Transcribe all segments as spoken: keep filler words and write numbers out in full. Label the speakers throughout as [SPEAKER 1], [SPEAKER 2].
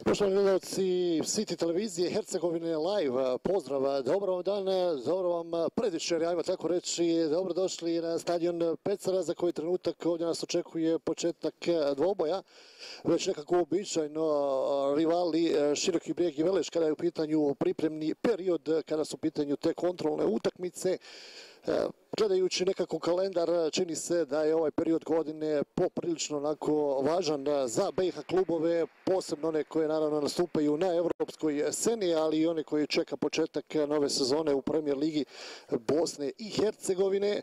[SPEAKER 1] Poštovani gledalci City televizije Hercegovine live, pozdrav, dobro vam dan, dobro vam predvečer, ajmo tako reći, dobrodošli na stadion Pecara za koji trenutak ovdje nas očekuje početak dvoboja. Već nekako uobičajeno rivali Široki Brijeg i Veleš kada je u pitanju pripremni period, kada su u pitanju te kontrolne utakmice. Gledajući nekako kalendar, čini se da je ovaj period godine poprilično onako važan za B i H klubove, posebno one koje naravno nastupaju na europskoj sceni, ali i one koji čeka početak nove sezone u Premier ligi Bosne i Hercegovine.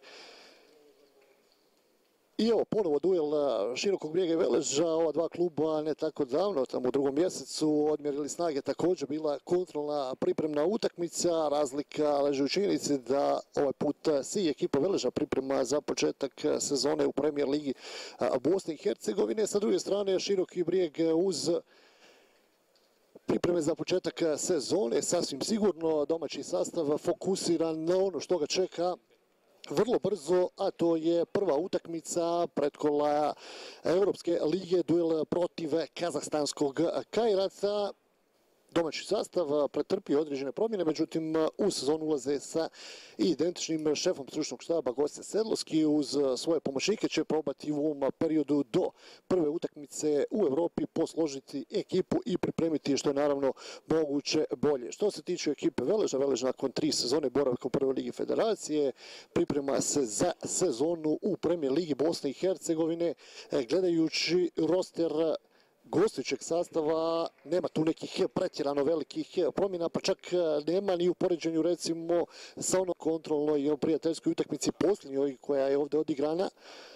[SPEAKER 1] I evo ponovo duel Širokog Brijega i Veleža, ova dva kluba ne tako davno, tamo u drugom mjesecu odmjerili snage, također bila kontrolna pripremna utakmica. Razlika leži u činjenici da ovaj put se i ekipa Veleža priprema za početak sezone u Premier ligi Bosne i Hercegovine. Sa druge strane Široki Brijeg uz pripreme za početak sezone sasvim sigurno domaći sastav fokusiran na ono što ga čeka vrlo brzo, a to je prva utakmica pretkola Europske lige, duel protiv kazahstanskog Kajrata. Domaći sastav pretrpio određene promjene, međutim u sezonu ulaze sa identičnim šefom stručnog štaba Goste Sedlovski. Uz svoje pomoćnike će probati u ovom periodu do prve utakmice u Europi posložiti ekipu i pripremiti što je naravno moguće bolje. Što se tiče ekipe Veleža, Velež nakon tri sezone boravka u prvoj ligi federacije priprema se za sezonu u Premier ligi Bosne i Hercegovine. Gledajući roster gostujućeg sastava, nema tu nekih pretjerano velikih promjena, pa čak nema ni u poređenju recimo sa onom kontrolnoj i prijateljskoj utakmici posljednjoj koja je ovdje odigrana.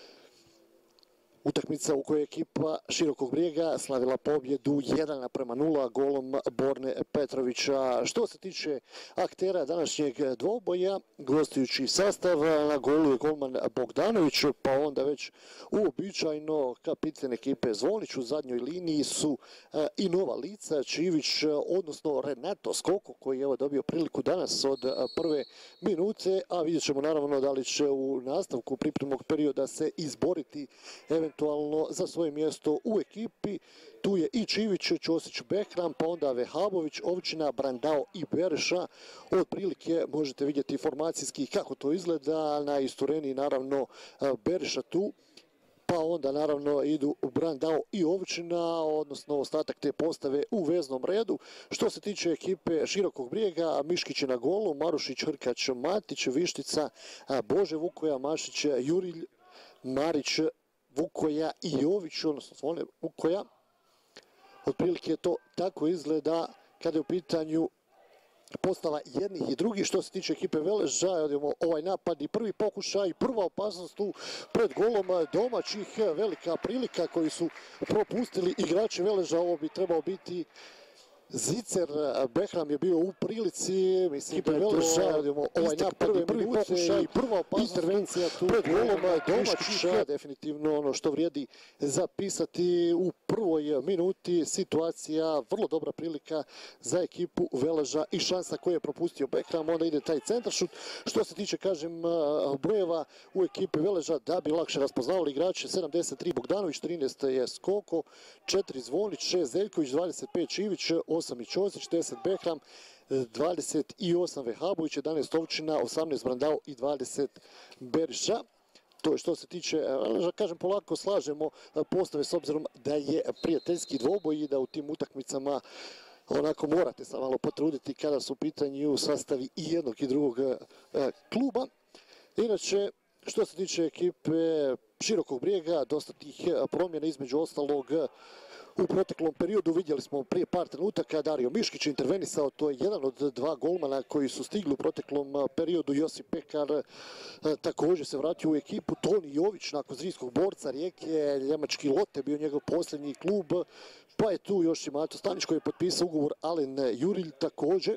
[SPEAKER 1] Utakmica u kojoj je ekipa Širokog Brijega slavila pobjedu jedan naprema nula golom Borne Petrovića. Što se tiče aktera današnjeg dvoboja, gostujući sastav, na golu je golman Bogdanović, pa onda već uobičajeno kapiten ekipe Zvonić. U zadnjoj liniji su i nova lica, Čivić, odnosno Renato Skoko, koji je evo dobio priliku danas od prve minute, a vidjet ćemo naravno da li će u nastavku pripremnog perioda se izboriti eventualno za svoje mjesto u ekipi. Tu je i Čivić, Ćosić, Behram, pa onda Vehabović, Ovčina, Brandao i Bereša. Otprilike možete vidjeti formacijski kako to izgleda. Na istureni naravno Bereša tu, pa onda naravno idu Brandao i Ovčina, odnosno ostatak te postave u veznom redu. Što se tiče ekipe Širokog Brijega, Miškić je na golu, Marušić, Hrkač, Matić, Vištica, Bože Vukoja, Mašić, Jurilj, Marić, Vukoja i Jović, odnosno Zvone Vukoja. Otprilike to tako izgleda kada je u pitanju postava jednih i drugih. Što se tiče ekipe Veleža, odimo ovaj napad i prvi pokušaj, prva opasnost tu pred golom domaćih, velika prilika koju su propustili igrači Veleža. Ovo bi trebao biti Zicer, Behram je bio u prilici, mislim da je to ovaj napad, prvi pokušaj, prva opasnost, intervencija tu pred golom domaćih, definitivno ono što vrijedi zapisati u prvoj minuti. Situacija, vrlo dobra prilika za ekipu Veleža i šansa koju je propustio Behram, onda ide taj centaršut. Što se tiče, kažem, brojeva u ekipi Veleža, da bi lakše raspoznavali igrače, sedamdeset tri Bogdanović, trinaest je Skoko, četiri Zvonić, šest Zeljković, dvadeset pet Čivić, osam i Ćosić, deset Behram, dvadeset osam Vehabović, jedanaest Ovčina, osamnaest Brandao i dvadeset Beriša. To je što se tiče, kažem, polako slažemo postave s obzirom da je prijateljski dvoboj i da u tim utakmicama onako morate se malo potruditi kada su u pitanju sastavi i jednog i drugog kluba. Inače, što se tiče ekipe Širokog Brijega, dosta tih promjena, između ostalog u proteklom periodu vidjeli smo prije par trenutaka Dario Miškić intervenisao, to je jedan od dva golmana koji su stigli u proteklom periodu. Josip Pekar također se vratio u ekipu, Toni Jović nakon Zrinskog Borca Rijeke, njemački Lotte bio njegov posljednji klub, pa je tu još i Mato Stanić koji je potpisao ugovor, Alen Jurilj također.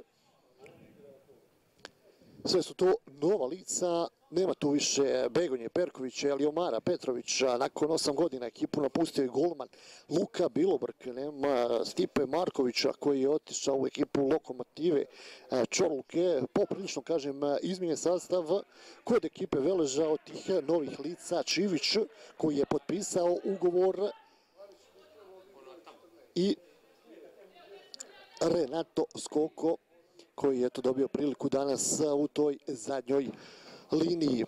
[SPEAKER 1] Sve su to nova lica, nema tu više Begonje Perkovića ili Omara Petrovića. Nakon osam godina ekipu napustio i golman Luka Bilobrk, nema Stipe Markovića koji je otišao u ekipu Lokomotive Čorluke. Poprilično, kažem, izmijenjen sastav kod ekipe Veleža. Od tih novih lica Čivić koji je potpisao ugovor i Renato Skoko, koji je to dobio priliku danas u toj zadnjoj liniji.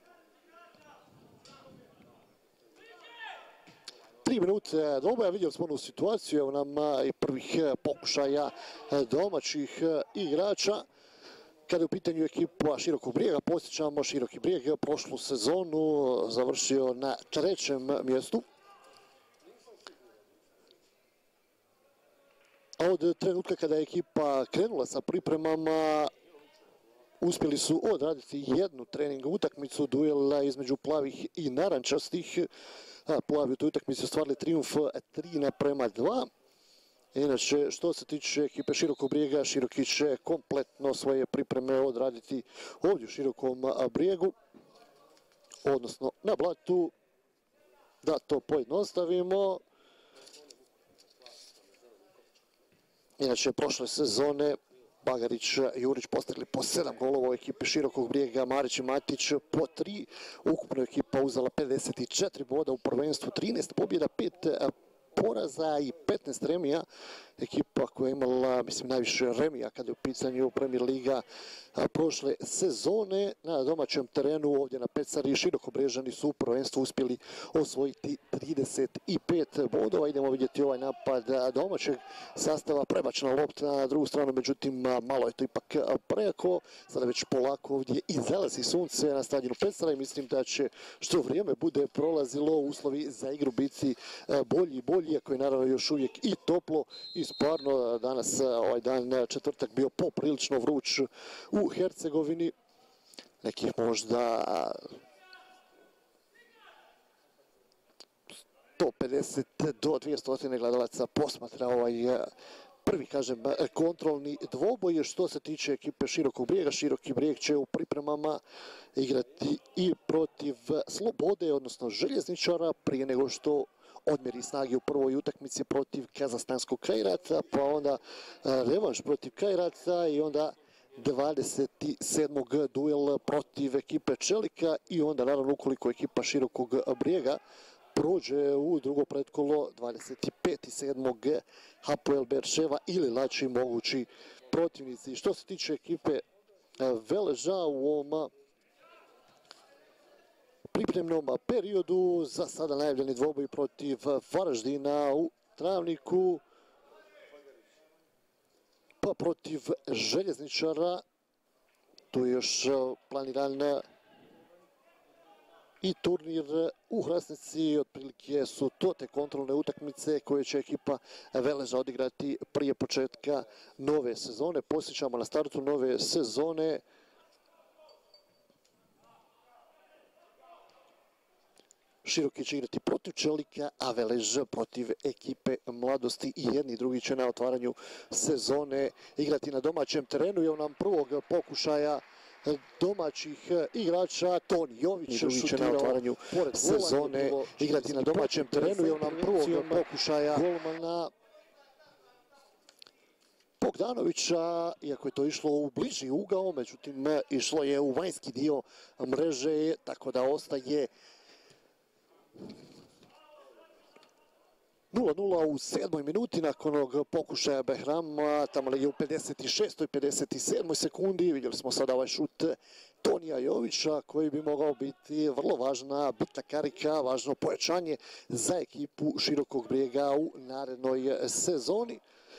[SPEAKER 1] Tri minute dvoboja, vidjeli smo onu situaciju, evo nam i prvih pokušaja domaćih igrača. Kada je u pitanju ekipa Širokog Brijega, posjećamo Široki Brijeg prošlu sezonu završio na trećem mjestu. A od trenutka kada je ekipa krenula sa pripremama, uspjeli su odraditi jednu trening utakmicu, duela između plavih i narančastih. Plavi u toj utakmici ostvarili trijumf tri naprema dva. Inače, što se tiče ekipe Širokog Brijega, Široki će kompletno svoje pripreme odraditi ovdje u Širokom Brijegu, odnosno na Blatu. Da to pojednostavimo. Inače, prošle sezone Bagarić i Jurić postigli po sedam golova u ekipi Širokog Brijega, Marić i Matić po tri. Ukupno ekipa uzela pedeset četiri boda u prvenstvu, trinaest pobjeda, pet poraza i petnaest remija. Ekipa koja je imala, mislim, najviše remija kada je u pitanju Premier Liga prošle sezone. Na domaćem terenu ovdje na Pecari Širokobrežani su u prvenstvu uspjeli osvojiti trideset pet bodova. Idemo vidjeti ovaj napad domaćeg sastava, prebačena lopta na drugu stranu, međutim malo je to ipak preko. Sada već polako ovdje izlazi sunce na stadionu Pecara i mislim da će što vrijeme bude prolazilo uslovi za igru biti bolji i bolji, iako je naravno još uvijek i toplo i stvarno danas ovaj dan četvrtak bio poprilično vruć u Hercegovini. Nekih možda sto pedeset do dvjesto gledalaca posmatra ovaj prvi, kažem, kontrolni dvoboj. Što se tiče ekipe Širokog Brijega, Široki Brijeg će u pripremama igrati i protiv Slobode, odnosno Željezničara, prije nego što odmjeri snage u prvoj utakmici protiv kazahstanskog Kajrata, pa onda revanš protiv Kajrata i onda dvadeset sedmog duel protiv ekipe Čelika i onda naravno ukoliko ekipa Širokog Brijega prođe u drugo pretkolo dvadeset pet sedmog Hapoel Beerševa ili lači mogući protivnici. Što se tiče ekipe Veleža u ovom pripremnom periodu, za sada najavljeni dvoboj protiv Varaždina u Travniku, pa protiv Željezničara. Tu je još planiran i turnir u Hrasnici. Otprilike su to te kontrolne utakmice koje će ekipa Veleža odigrati prije početka nove sezone. Posjećamo, na startu nove sezone Široki će igrati protiv Čelika, a Velež protiv ekipe Mladosti i jedni i drugi će na otvaranju sezone igrati na domaćem terenu. Evo nam prvog pokušaja domaćih igrača. Toni Jović će na otvaranju sezone igrati na domaćem terenu. Evo nam prvog pokušaja golmana Bogdanovića, iako je to išlo u bliži ugao, međutim išlo je u vanjski dio mreže, tako da ostaje nula nula u sedmoj minuti nakon onog pokušaja Behrama, tamo je u pedeset šestoj pedeset sedmoj sekundi. Vidjeli smo sada ovaj šut Tonija Jovića koji bi mogao biti vrlo važna bitna karika, važno pojačanje za ekipu Širokog Brijega u narednoj sezoni.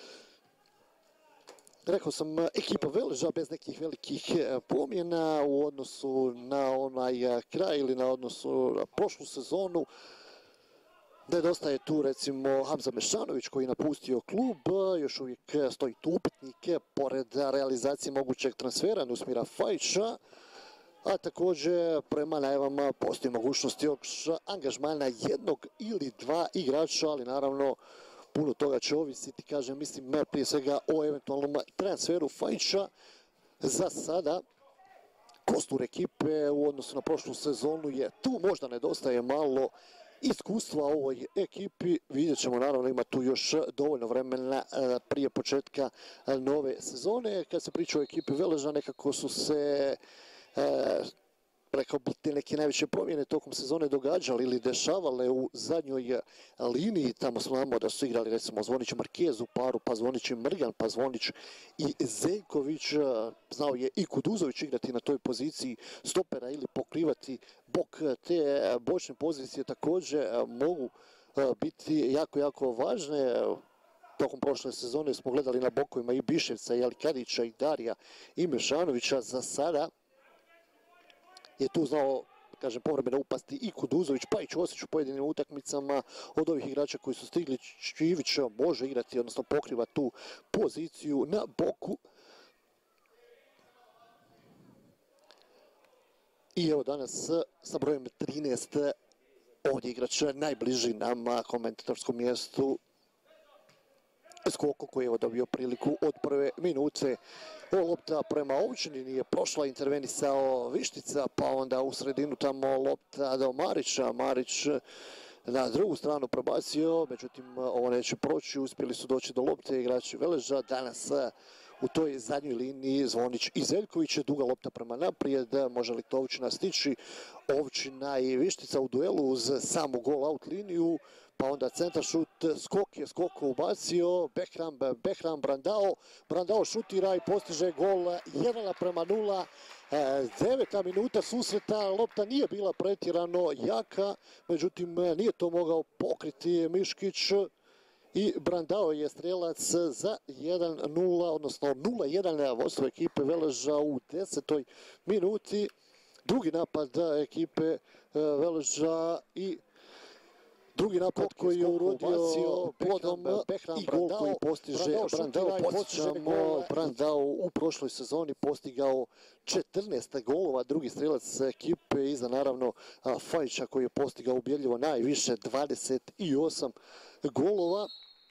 [SPEAKER 1] Rekao sam, ekipa Veleža bez nekih velikih promjena u odnosu na onaj kraj ili na odnosu na prošlu sezonu. Nedostaje tu recimo Hamza Mešanović koji je napustio klub, još uvijek stoji tu upitnik pored realizacije mogućeg transfera Nusmira Fajića, a također prema najavama postoji mogućnost još angažmana jednog ili dva igrača, ali naravno puno toga će ovisiti, kažem, mislim prije svega o eventualnom transferu Fajića. Za sada kostur ekipe u odnosu na prošlu sezonu je tu, možda nedostaje malo iskustva ovoj ekipi. Vidjet ćemo, naravno ima tu još dovoljno vremena prije početka nove sezone. Kad se priča o ekipi Veleža, nekako su se rekao bi, te neke najveće promjene tokom sezone događale ili dešavale u zadnjoj liniji. Tamo znamo da su igrali recimo Zvonić Marquez u paru, pa Zvonić i Mrgan, pa Zvonić i Zeljković. Znao je i Kuduzović igrati na toj poziciji stopera ili pokrivati bok. Te bočne pozicije također mogu biti jako, jako važne. Tokom prošle sezone smo gledali na bokovima i Biševca, i Alikadića, i Darija, i Mešanovića. Za sada je tu znao, kažem, povremeno upasti i Kuduzović, pa i Ćosić u pojedinim utakmicama. Od ovih igrača koji su stigli, Čivić može igrati, odnosno pokriva tu poziciju na boku. I evo danas sa brojem trinaest ovdje igrač najbliži nama komentatorskom mjestu, Skoko, koji je dobio priliku od prve minute. Ovo lopta prema Ovčini, nije prošla, intervenisao Vištica, pa onda u sredinu tamo lopta do Marića. Marić na drugu stranu prebacio, međutim ovo neće proći, uspjeli su doći do lopte igrači Veleža. Danas u toj zadnjoj liniji Zvonić i Zeljković, duga lopta prema naprijed, može li to Ovčina stići? Ovčina i Vištica u duelu uz samu gol out liniju, pa onda centar šut, Skok je Skoko ubacio, Behram, Behram, Brandao, Brandao šutira i postiže gol jedan naprema nula. Deveta minuta susreta, lopta nije bila pretjerano jaka, međutim nije to mogao pokriti Miškić i Brandao je strelac za jedan nula, odnosno nula jedan vodstvo ekipe Veleža u desetoj minuti. Drugi napad ekipe Veleža i drugi napad koji je urodio plodom i gol koji postiže Brandao. Podsjećamo, Brandao u prošloj sezoni postigao četrnaest golova, drugi strelac ekipe iza naravno Fajića koji je postigao ubjedljivo najviše, dvadeset osam golova.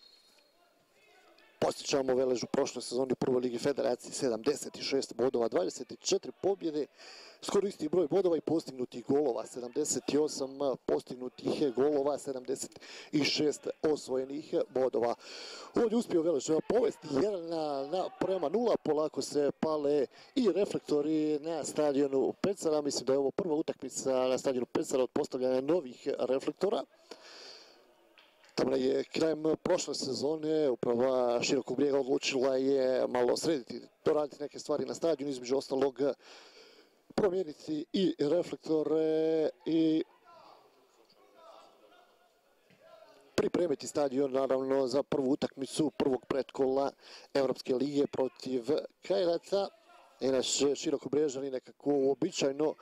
[SPEAKER 1] Podsjećamo, Velež u prošloj sezoni u prvoj ligi federacije sedamdeset šest bodova, dvadeset četiri pobjede, skoro isti broj bodova i postignutih golova, sedamdeset osam postignutih golova, sedamdeset šest osvojenih bodova. Ovdje uspio Velež povesti jedan na prema nula, polako se pale i reflektori na stadionu Pecara. Mislim da je ovo prva utakmica na stadionu Pecara od postavljanja novih reflektora. Tamo je krajem prošle sezone uprava Širokog Brijega odlučila je malo srediti, doraditi neke stvari na stadionu, između ostalog promijeniti i reflektore i pripremiti stadion naravno za prvu utakmicu prvog pretkola Evropske lige protiv Kajrata. I naš Širokobrežani nekako uobičajeno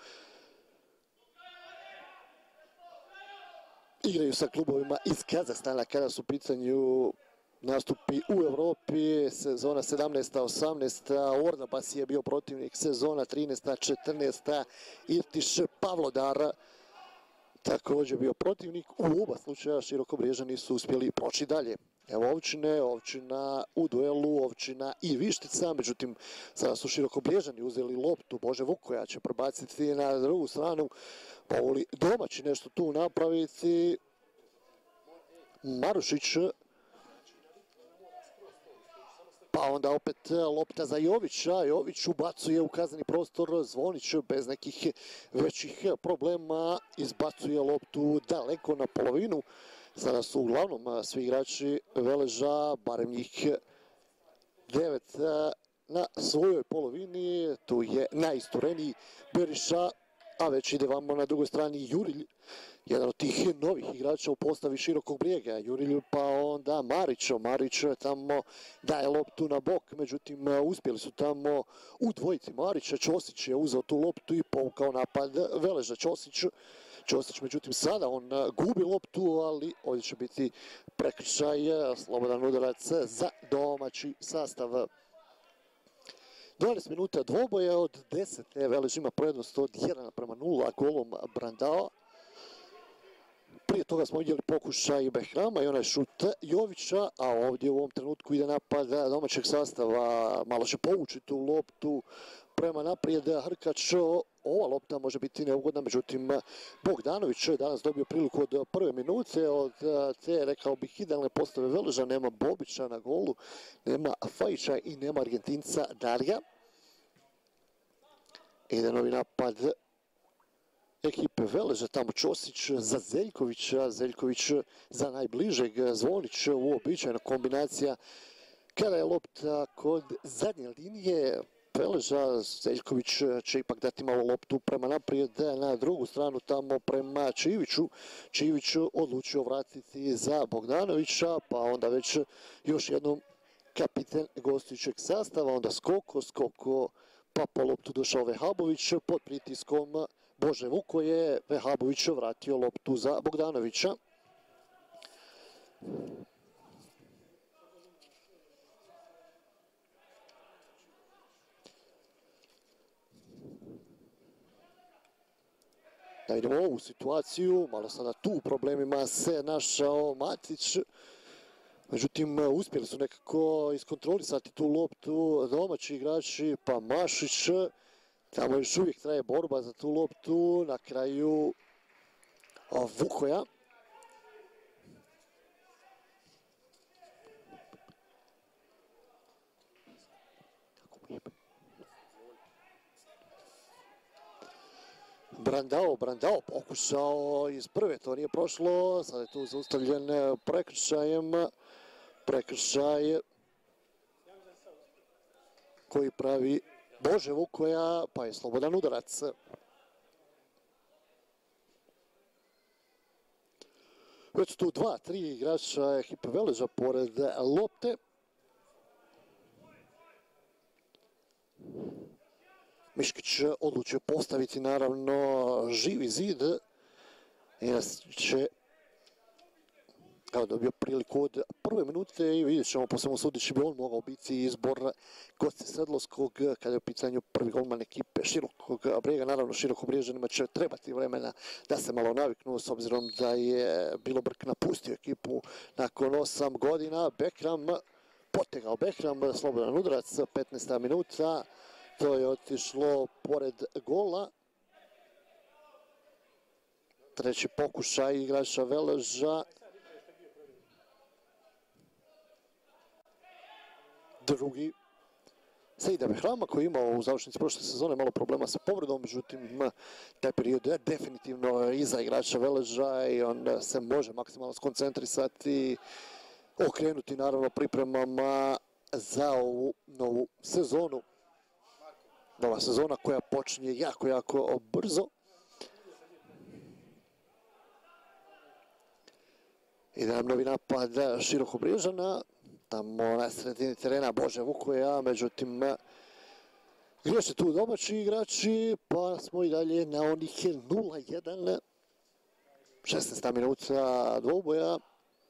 [SPEAKER 1] igraju sa klubovima iz Kazahstana kada su u pitanju nastupi u Europi. Sezona sedamnaesta osamnaesta Ornabas je bio protivnik, sezona trinaesta četrnaesta Irtiš Pavlodar također bio protivnik. U oba slučaja Širokobrežani su uspjeli proći dalje. Evo Ovčine, Ovčina u duelu, Ovčina i Vištica, međutim sada su Širokobrežani uzeli loptu, Bože Vukoja će prebaciti na drugu stranu, pa voli domaći nešto tu napraviti. Marušić, pa onda opet lopta za Jovića, Jović ubacuje u kazneni prostor, Zvonić bez nekih većih problema izbacuje loptu daleko na polovinu. Sada su uglavnom svi igrači Veleža, barem njih devet na svojoj polovini. Tu je najistureniji Beriša, a već ide vamo na drugoj strani Jurilj, jedan od tih novih igrača u postavi Širokog Brijega. Jurilj, pa onda Marić, Marić tamo daje loptu na bok, međutim uspjeli su tamo udvojiti Marića. Ćosić je uzeo tu loptu i povukao napad Veleža. Ćosić, Ćosić, međutim sada on gubi loptu, ali ovdje će biti prekršaj, slobodan udarac za domaći sastav. dvanaest minuta dvoboja od deset, Velež ima prednost od jedan naprema nula golom Brandao. Prije toga smo vidjeli pokušaj Behrama i onaj šut Jovića, a ovdje u ovom trenutku ide napad domaćeg sastava. Malo će povući tu loptu prema naprijed Hrkač. Ova lopta može biti neugodna, međutim Bogdanović je danas dobio priliku od prve minute, od te, rekao bih, idealne postave Veleža. Nema Bobića na golu, nema Fajića i nema Argentinca Darija. Ide novi napad ekipe Veleža, tamo Ćosić za Zeljkovića, Zeljković za najbližeg, Zvonić uobičajena kombinacija. Kada je lopta kod zadnje linije Veleža, Zeljković će ipak dati malo loptu prema naprijed na drugu stranu, tamo prema Čiviću. Čivić odlučio vratiti za Bogdanovića, pa onda već još jednom kapiten gostujućeg sastava, onda Skoko, Skoko, pa po loptu došao Vehabović, pod pritiskom Bože Vukoje, Vehabović vratio loptu za Bogdanovića. Da vidimo ovu situaciju, malo sada tu u problemima se našao Matić. Međutim, uspjeli su nekako iskontrolisati tu loptu domaći igrači, pa Mašić. Tamo još uvijek traje borba za tu loptu, na kraju Vukoja. Brandao, Brandao pokušao iz prve, to nije prošlo, sad je tu zaustavljen prekršajem, prekršaj koji pravi Bože Vukoja, pa je slobodan udarac. Već tu dva, tri igrača ekipe Veleža pored lopte. Miškić odlučio postaviti naravno živi zid. Inače, kao dobio priliku od prve minute i vidjet ćemo po svemu sudeći bi on mogao biti izbor Goste Sedlovskog kada je u pitanju prvi golman ekipe Širokog Brijega. Naravno, Širokobrijžanima će trebati vremena da se malo naviknu s obzirom da je Bilobrk napustio ekipu nakon osam godina. Bekram, potegao Bekram, slobodan udarac, petnaesta minuta. To je otišlo pored gola. Treći pokušaj igrača Veleža. Drugi Seida Behrama koji je imao u završnici prošle sezone malo problema sa povredom, međutim taj period je definitivno iza igrača Veleža i on se može maksimalno skoncentrisati, okrenuti naravno pripremama za ovu novu sezonu. Nova sezona koja počinje jako, jako brzo. Ide nam novi napad Širokobrijžana. Tamo na sredini terena Bože Vukoja, međutim griješe tu domaći igrači, pa smo i dalje na onih nula jedan. šesnaesta minuta dvoboja.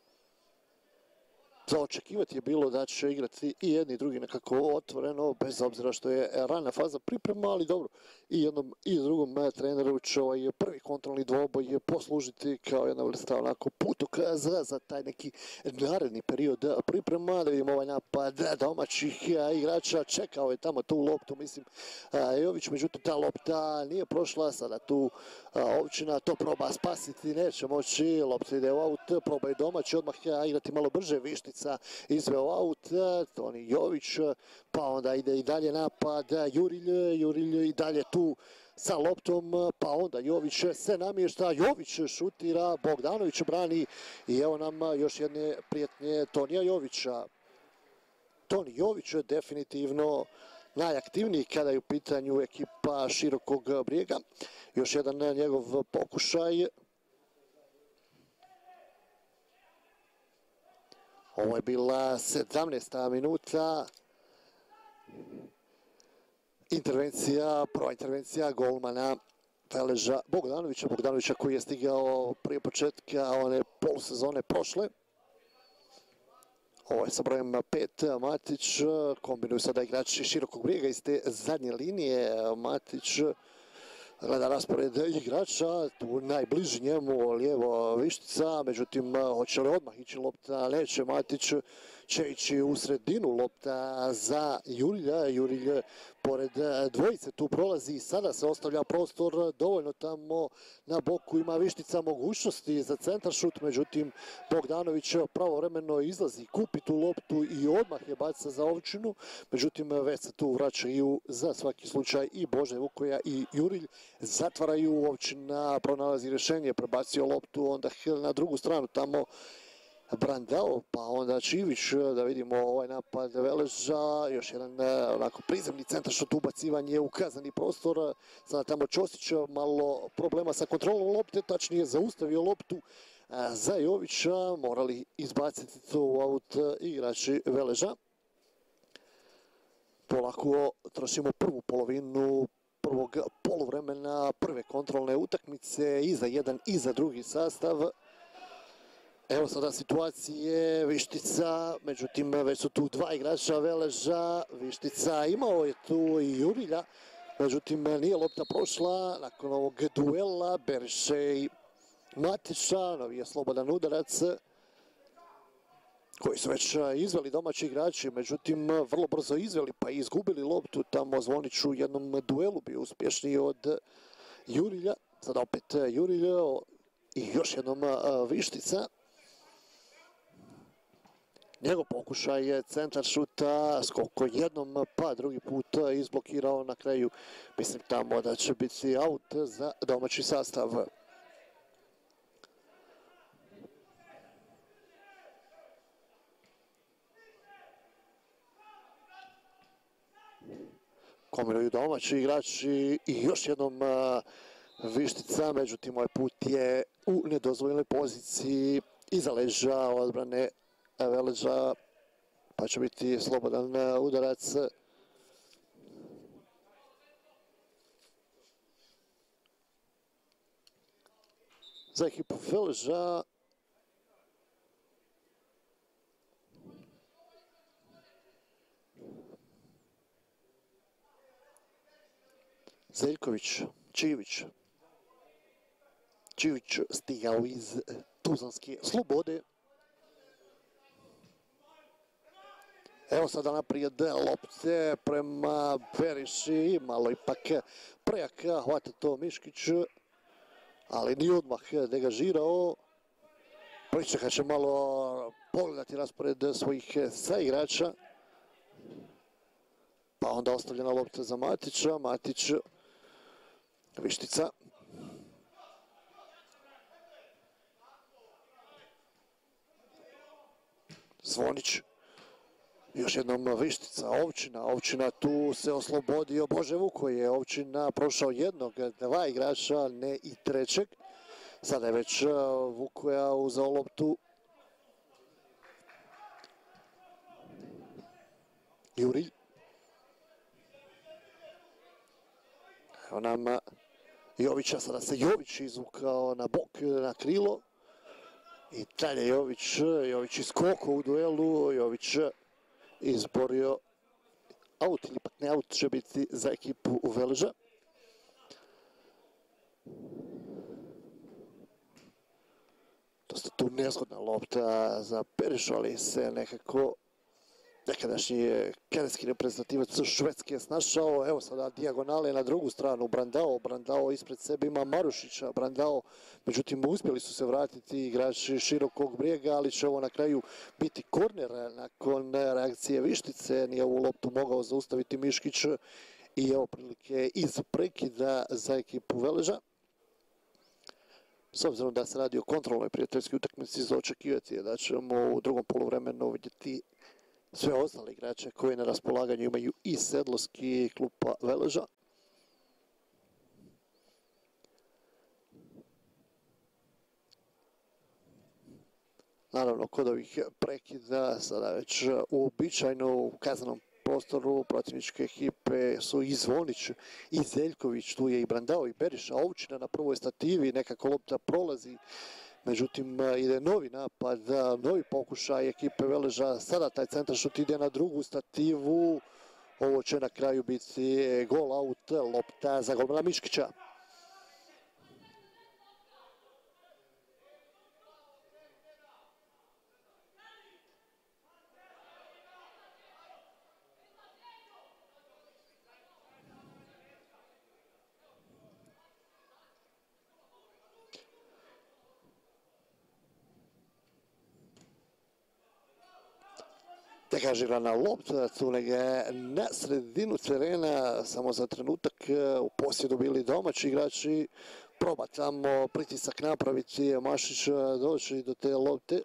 [SPEAKER 1] Za očekivati je bilo da će igrati i jedni i drugi nekako otvoreno, bez obzira što je rana faza priprema, ali dobro, i jednom i drugom treneru će ovaj prvi kontrolni dvoboj poslužiti kao jedna vrsta onako putokaza za taj neki naredni period priprema. Da vidimo ovaj napad domaćih igrača, čekao je tamo tu loptu, mislim, Jović, međutim ta lopta nije prošla, sada tu Ovčina to proba spasiti, neće moći, lopta ide u aut, proba i domaći odmah igrati malo brže, Vištica izveo aut, Toni Jović, pa onda ide i dalje napad, Jurilj, Jurilj i dalje tu sa loptom, pa onda Jović se namješta, Jović šutira, Bogdanović brani i evo nam još jedne prijetnje Tonija Jovića. Toni Jović je definitivno najaktivniji kada je u pitanju ekipa Širokog Brijega. Još jedan njegov pokušaj. Ovo je bila sedamnaesta minuta. Intervencija, prva intervencija golmana Veleža Bogdanovića. Bogdanovića koji je stigao prije početka one polusezone prošle. Ovo je sa brojem pet Matić, kombinuju sada igrači Širokog Brijega iz te zadnje linije. Matić gleda raspored igrača, tu najbliži njemu lijevo Vištica, međutim hoće li odmah ići lopta, neće, Matić će ići u sredinu, lopta za Jurilja, Jurilj pored dvojice tu prolazi i sada se ostavlja prostor dovoljno tamo na boku, ima Vištica mogućnosti za centar šut, međutim Bogdanović pravovremeno izlazi, kupi tu loptu i odmah je baca za Ovčinu, međutim već se tu vraćaju za svaki slučaj i Bože Vukoja i Jurilj, zatvaraju, Ovčina pronalazi rješenje, prebacio loptu onda na drugu stranu tamo Brandao, pa onda Čivić, da vidimo ovaj napad Veleža, još jedan onako prizemni centar šut, ubacivanje u kazneni prostor, sada tamo Ćosić, malo problema sa kontrolom lopte, tačnije zaustavio loptu za Jovića, morali izbaciti to u aut igrači Veleža. Polako trošimo prvu polovinu prvog poluvremena, prve kontrolne utakmice i za jedan i za drugi sastav. Evo sada situacije, Vištica, međutim već su tu dva igrača Veleža, Vištica imao je tu i Jurilja, međutim nije lopta prošla, nakon ovog duela Beriše i Matića, novi je slobodan udarac koji su već izveli domaći igrači, međutim vrlo brzo izveli pa i izgubili loptu, tamo Zvonić u jednom duelu bio uspješniji od Jurilja, sada opet Jurilja i još jednom Vištica. Njegov pokušaj je centar šuta, skoko jednom pa drugi put izblokirao na kraju. Mislim tamo da će biti aut za domaći sastav. Kombinuju domaći igrači i još jednom Vištica, međutim ovaj put je u nedozvoljenoj poziciji iza leđa odbrane Veleža, pa će biti slobodan udarac. Za ekipu Veleža. Zeljković, Čivić. Čivić stigao iz Tuzlanske Slobode. Evo sada naprijed lopte prema Beriši, malo ipak prejaka, hvata to Miškić, ali nije odmah degažirao. Pričekat će malo pogledati raspored svojih saigrača. Pa onda ostavljena lopta za Matića, Matić, Vištica. Zvonić. Još jednom Vištica, Ovčina, Ovčina tu se oslobodio Bože Vuko je Ovčina prošao jednog, dva igrača, ne i trećeg. Sada je već Vukoja uzeo loptu. Jurilj. Evo nam Jovića, sada se Jović izvukao na bok, na krilo. I dalje Jović, Jović iskoko u duelu, Jović izborio aut, ili pak ne aut, će biti za ekipu Veleža. Dosta tu nezgodna lopta za Berišu, ali se nekako nekadašnji kadetski reprezentativac Švedske snašao. Evo sada dijagonale na drugu stranu, Brandao, Brandao ispred sebe ima Marušića, Brandao, međutim uspjeli su se vratiti igrači Širokog Brijega, ali će ovo na kraju biti korner nakon reakcije Vištice, nije ovu loptu mogao zaustaviti Miškić i evo prilike iz prekida za ekipu Veleža. S obzirom da se radi o kontrolnoj prijateljskoj utakmici, za očekivati je da ćemo u drugom poluvremenu vidjeti sve ostale igrače koji na raspolaganju imaju i sedlovski klupa Veleža. Naravno, kod ovih prekida, sada već uobičajeno u kaznenom prostoru protivničke ekipe su i Zvonić i Zeljković, tu je i Brandao i Beriša, Ovčina na prvoj stativi, nekako lopta prolazi. Međutim, ide novi napad, novi pokušaj ekipe Veleža, sada taj centar šut ide na drugu stativu, ovo će na kraju biti gol aut, lopta za golmana Miškića. degažirana lopta, tu negdje na sredinu terena, samo za trenutak u posjedu bili domaći igrači. Proba tamo pritisak napraviti, Mašić doći do te lopte.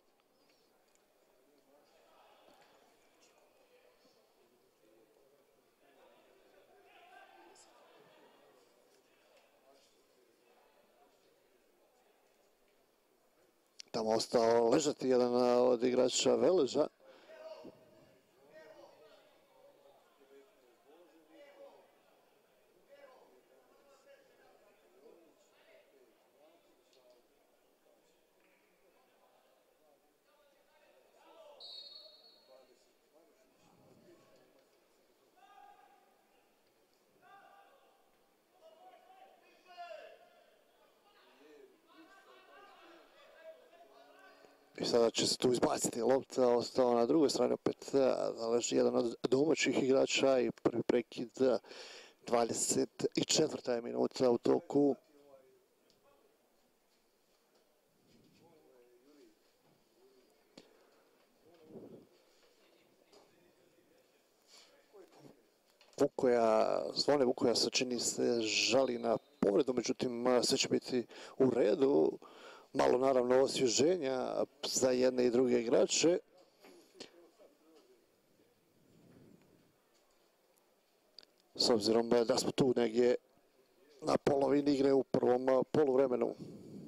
[SPEAKER 1] Tamo ostao ležati jedan od igrača Veleža. I sada će se tu izbaciti lopta, ostao na drugoj strani opet leži jedan od domaćih igrača i prvi prekid dvadeset četvrta minuta u toku. Vukoja, Zvone Vukoja se čini se žali na povredu, međutim sve će biti u redu. Malo naravno osvježenja za jedne i druge igrače. S obzirom da smo tu negdje na polovini igre u prvom poluvremenu.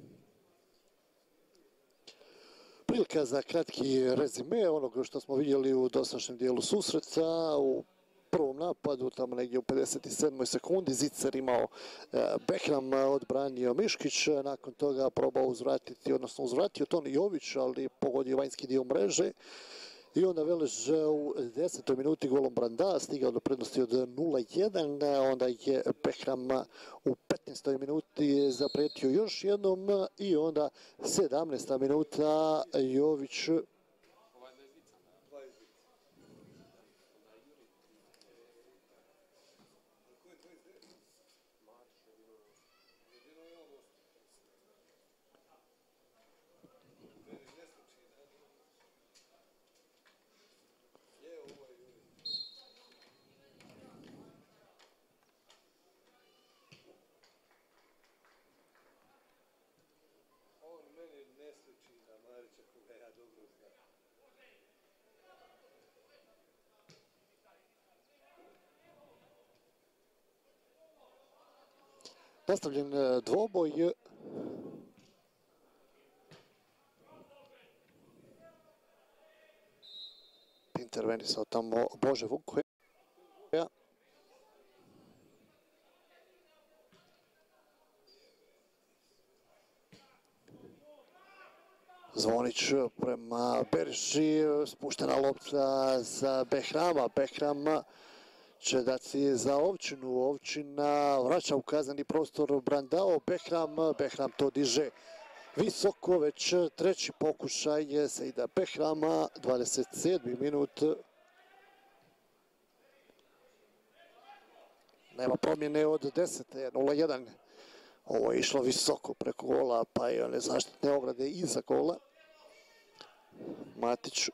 [SPEAKER 1] Prilika za kratki rezime onoga što smo vidjeli u dosadašnjem dijelu susreta. U prvom napadu, tamo negdje u pedeset sedmoj sekundi, Zicer imao Behram, odbranio Miškić, nakon toga probao uzvratiti, odnosno uzvratio Toni Jović, ali pogodio vanjski dio mreže. I onda Velež u desetoj minuti golom Branda stigao do prednosti od nula jedan, onda je Behram u petnaestoj minuti zaprijetio još jednom i onda sedamnaesta minuta Jović nastavljen dvoboj. Intervenisao tamo Bože Vukoja. Zvonić prema Beriši, spuštena lopta za Behrama. Behram će dati za Ovčinu. Ovčina vraća u kazneni prostor Brandao. Behram, Behram to diže visoko, već treći pokušaj Sejda Behrama, dvadeset sedmi minut. Nema promjene od desete, nula jedan. Ovo je išlo visoko preko gola, pa i one zaštitne ograde iza gola. Matić.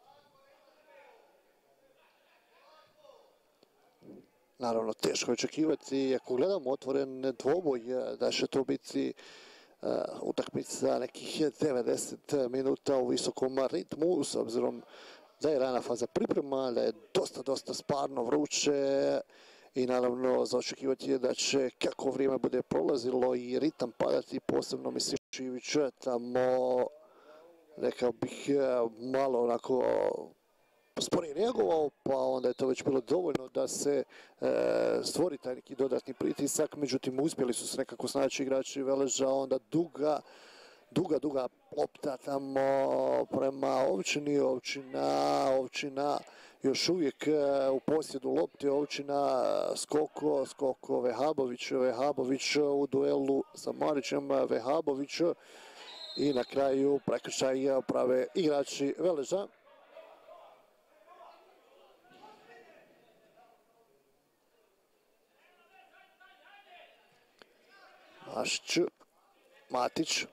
[SPEAKER 1] Naravno, teško je očekivati, ako gledamo otvoren dvoboj, da će to biti uh, utakmica nekih devedeset minuta u visokom ritmu, s obzirom da je rana faza priprema, da je dosta, dosta sparno, vruće i naravno za očekivati je da će, kako vrijeme bude prolazilo, i ritam padati, posebno mislim Šivić tamo, rekao bih, malo onako sporije reagovao, pa onda je to već bilo dovoljno da se e, stvori taj neki dodatni pritisak, međutim uspjeli su se nekako snaći igrači Veleža, onda duga, duga, duga lopta tamo prema Ovčini, Ovčina, Ovčina još uvijek u posjedu lopte, Ovčina, skoko, skoko Vehabović, Vehabović u duelu sa Marićem, Vehabović i na kraju prekršaj prave igrači Veleža. Mašić, Matić.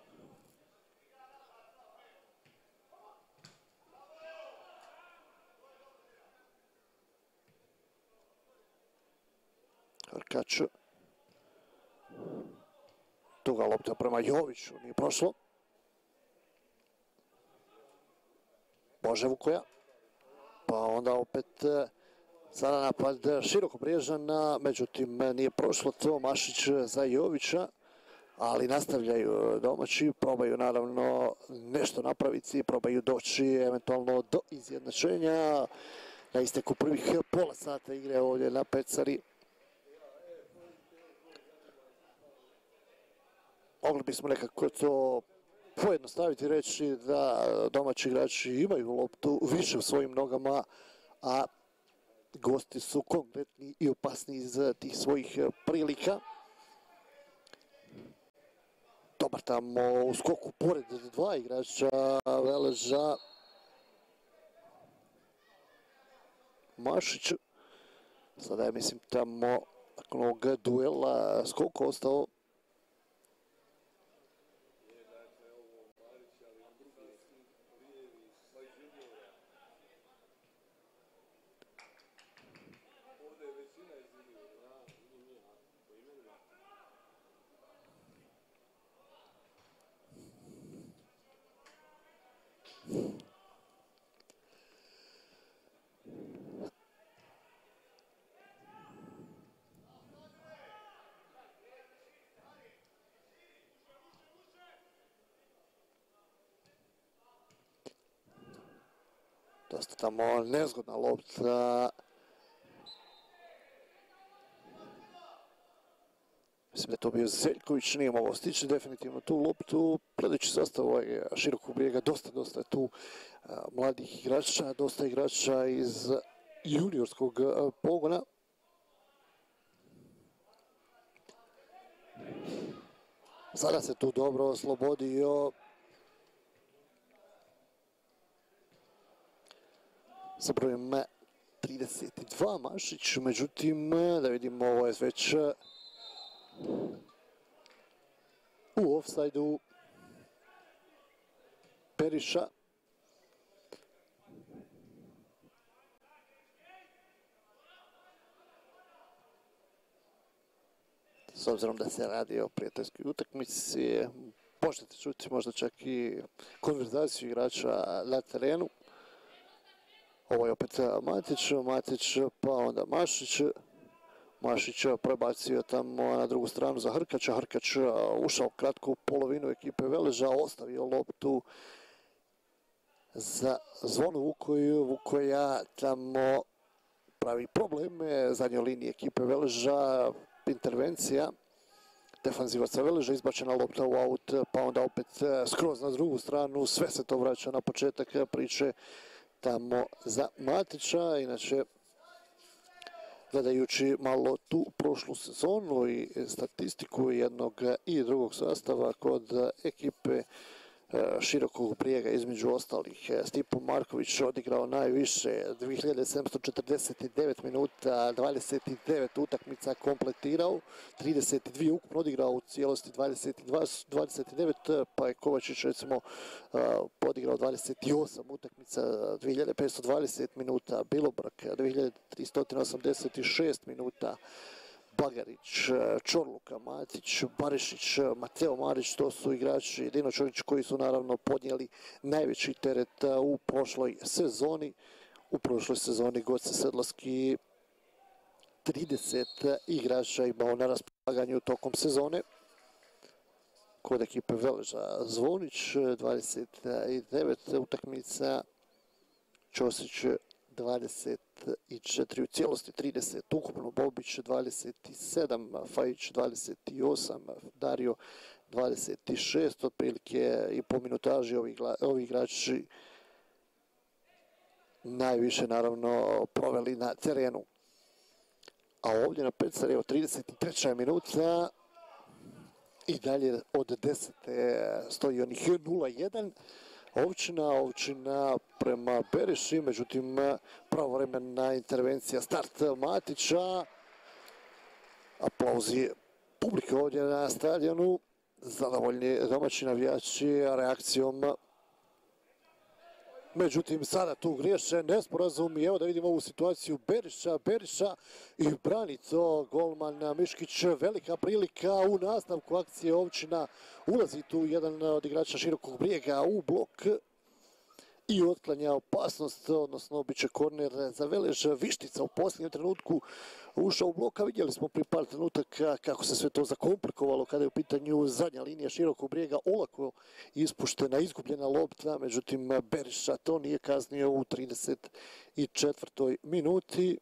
[SPEAKER 1] Hrkač. Duga lopta prema Joviću, nije prošlo. Bože Vukoja. Pa onda opet sada napad široko Briježan, međutim nije prošlo to. Mašić za Jovića, ali nastavljaju domaći, probaju naravno nešto napraviti, probaju doći eventualno do izjednačenja. Na isteku prvih pola sata igre ovdje na Pecari. Mogli bismo nekako to pojednostaviti, reći da domaći igrači imaju loptu više u svojim nogama, a gosti su konkretni i opasni iz tih svojih prilika. Dobar tamo u skoku pored dva igrača Veleža. Mašić. Sada je, mislim, tamo nakon ovog duela skok ostao. Dosta tamo nezgodna lopta. Mislim da je to bio Zeljković, nije mogao stići definitivno tu loptu. Gledajući sastav ovaj Širokog Brijega, dosta, dosta je tu a, mladih igrača, dosta igrača iz juniorskog a, pogona. Sada se tu dobro oslobodio sa brojem trideset dva Mašić, međutim, da vidimo, ovo je već u ofsajdu Periša. S obzirom da se radi o prijateljskoj utakmici, možete čuti možda čak i konverzaciju igrača na terenu. Ovo je opet Matić, Matić pa onda Mašić. Mašić prebacio tamo na drugu stranu za Hrkača. Hrkač ušao kratko u polovinu ekipe Veleža, ostavio loptu za Zvonu Vukoju. Vukoja tamo pravi probleme, zadnjoj liniji ekipe Veleža, intervencija. Defanzivaca Veleža, izbačena lopta u aut, pa onda opet skroz na drugu stranu. Sve se to vraća na početak priče tamo za Matića. Inače, gledajući malo tu prošlu sezonu i statistiku jednog i drugog sastava kod ekipe Širokog Brijega, između ostalih, Stipo Marković odigrao najviše, dvije hiljade sedamsto četrdeset devet minuta, dvadeset devet utakmica kompletirao, trideset dvije ukupno odigrao u cijelosti, dvadeset dva, dvadeset devet, pa je Kovačić recimo podigrao dvadeset osam utakmica, dvije hiljade petsto dvadeset minuta, Bilobrak dvije hiljade tristo osamdeset šest minuta, Bagarić, Čorluka, Matić, Barišić, Mateo Marić, to su igrači, Dino Čorić, koji su naravno podnijeli najveći teret u prošloj sezoni. U prošloj sezoni Goce Sedlarski trideset igrača imao na raspolaganju tokom sezone. Kod ekipe Veleža Zvonić dvadeset devet utakmica, Ćosić dvadeset četiri u cijelosti, trideset ukupno, Bobić dvadeset sedam, Fajić dvadeset osam, Dario dvadeset šest, otprilike i po minutaži ovi, ovi igrači najviše naravno proveli na terenu. A ovdje na Pecari, evo trideset treća minuta i dalje od desete stoji onih nula jedan. Ovčina, Ovčina prema Periši, međutim pravovremena intervencija, start Matića, aplauzi publike ovdje na stadionu, zadovoljni domaći navijači reakcijom Međutim, sada tu griješe nesporazum i evo da vidimo ovu situaciju Beriša, Beriša i brani to golman Miškić. Velika prilika u nastavku akcije Ovčina. Ulazi tu jedan od igrača Širokog Brijega u blok i otklanja opasnost, odnosno bit će korner za Velež. Vištica u posljednjem trenutku ušao u bloka. Vidjeli smo pri par trenutaka kako se sve to zakomplikovalo kada je u pitanju zadnja linija Širokog Brijega. Olako ispuštena, izgubljena lopta, međutim Beriša to nije kaznio u trideset četvrtoj minuti.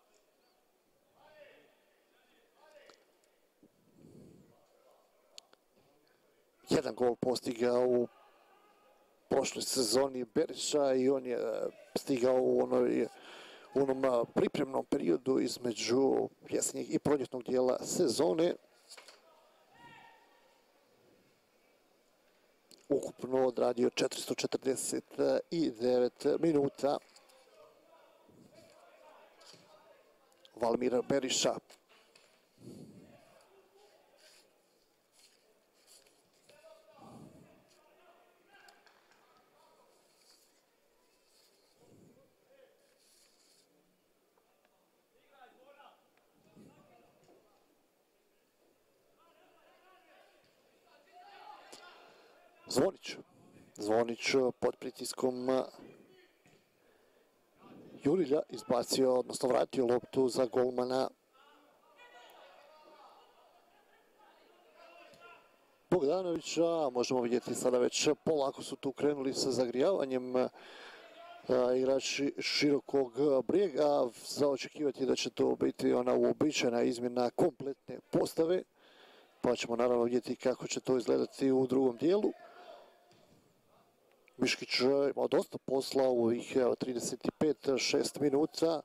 [SPEAKER 1] Jedan gol postigao u prošloj sezoni Beriša i on je stigao u onoj u onom pripremnom periodu između jesenjeg i proljetnog dijela sezone. Ukupno odradio četiristo četrdeset devet minuta. Valmir Beriša. Zvonić. Zvonić pod pritiskom Jurilja izbacio, odnosno vratio loptu za golmana Bogdanovića. Možemo vidjeti sada već polako su tu krenuli sa zagrijavanjem igrači Širokog Brijega. Za očekivati da će to biti ona uobičajena izmjena kompletne postave, pa ćemo naravno vidjeti kako će to izgledati u drugom dijelu. Miškić imao dosta posla u ovih trideset pet šest minuta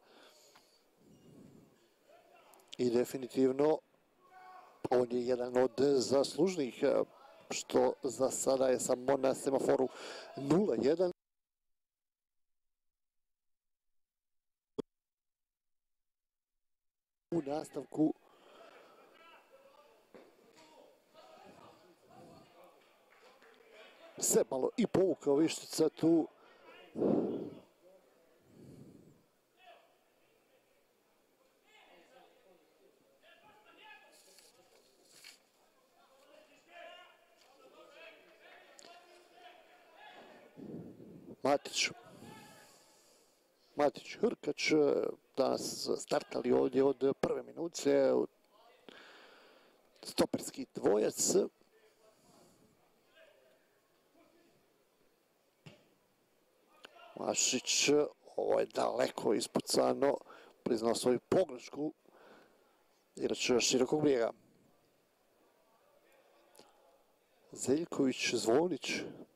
[SPEAKER 1] i definitivno on je jedan od zaslužnijih, što za sada je samo na semaforu nula jedan. U nastavku se malo i povukao Vištica tu. Matić. Matić, Hrkač, danas startali ovdje od prve minute. Stoperski dvojac. Mašić, ovo je daleko ispucano, priznao svoju pogrešku igrač Širokog Brijega. Zeljković, Zvonić.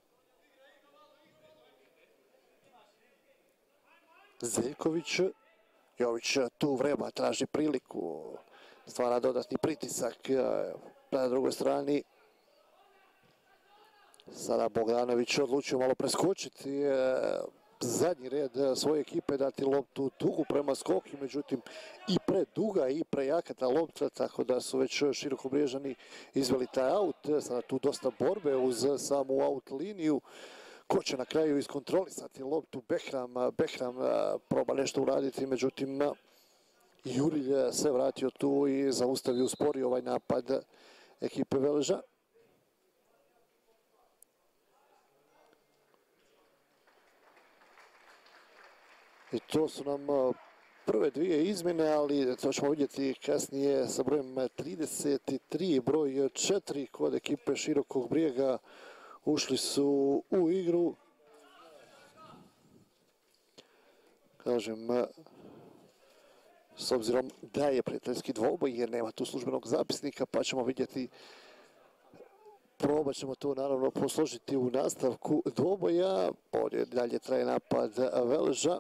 [SPEAKER 1] Zeljković, Jović tu vreba, traži priliku, stvara dodatni pritisak na drugoj strani. Sada Bogdanović odlučio malo preskočiti zadnji red svoje ekipe, dati loptu dugu prema Skoki, međutim i preduga i prejaka ta lopta, tako da su već Širokobriježani izveli taj aut. Sada tu dosta borbe uz samu aut liniju. Ko će na kraju iskontrolisati loptu? Behram. Behram proba nešto uraditi, međutim Jurilj se vratio tu i zaustavio, usporio ovaj napad ekipe Veleža. I to su nam prve dvije izmjene, ali to ćemo vidjeti kasnije sa brojem trideset tri, broj četiri kod ekipe Širokog Brijega ušli su u igru. Kažem, s obzirom da je prijateljski dvoboj jer nema tu službenog zapisnika, pa ćemo vidjeti, probat ćemo to naravno posložiti u nastavku dvoboja. Ovdje dalje traje napad Veleža.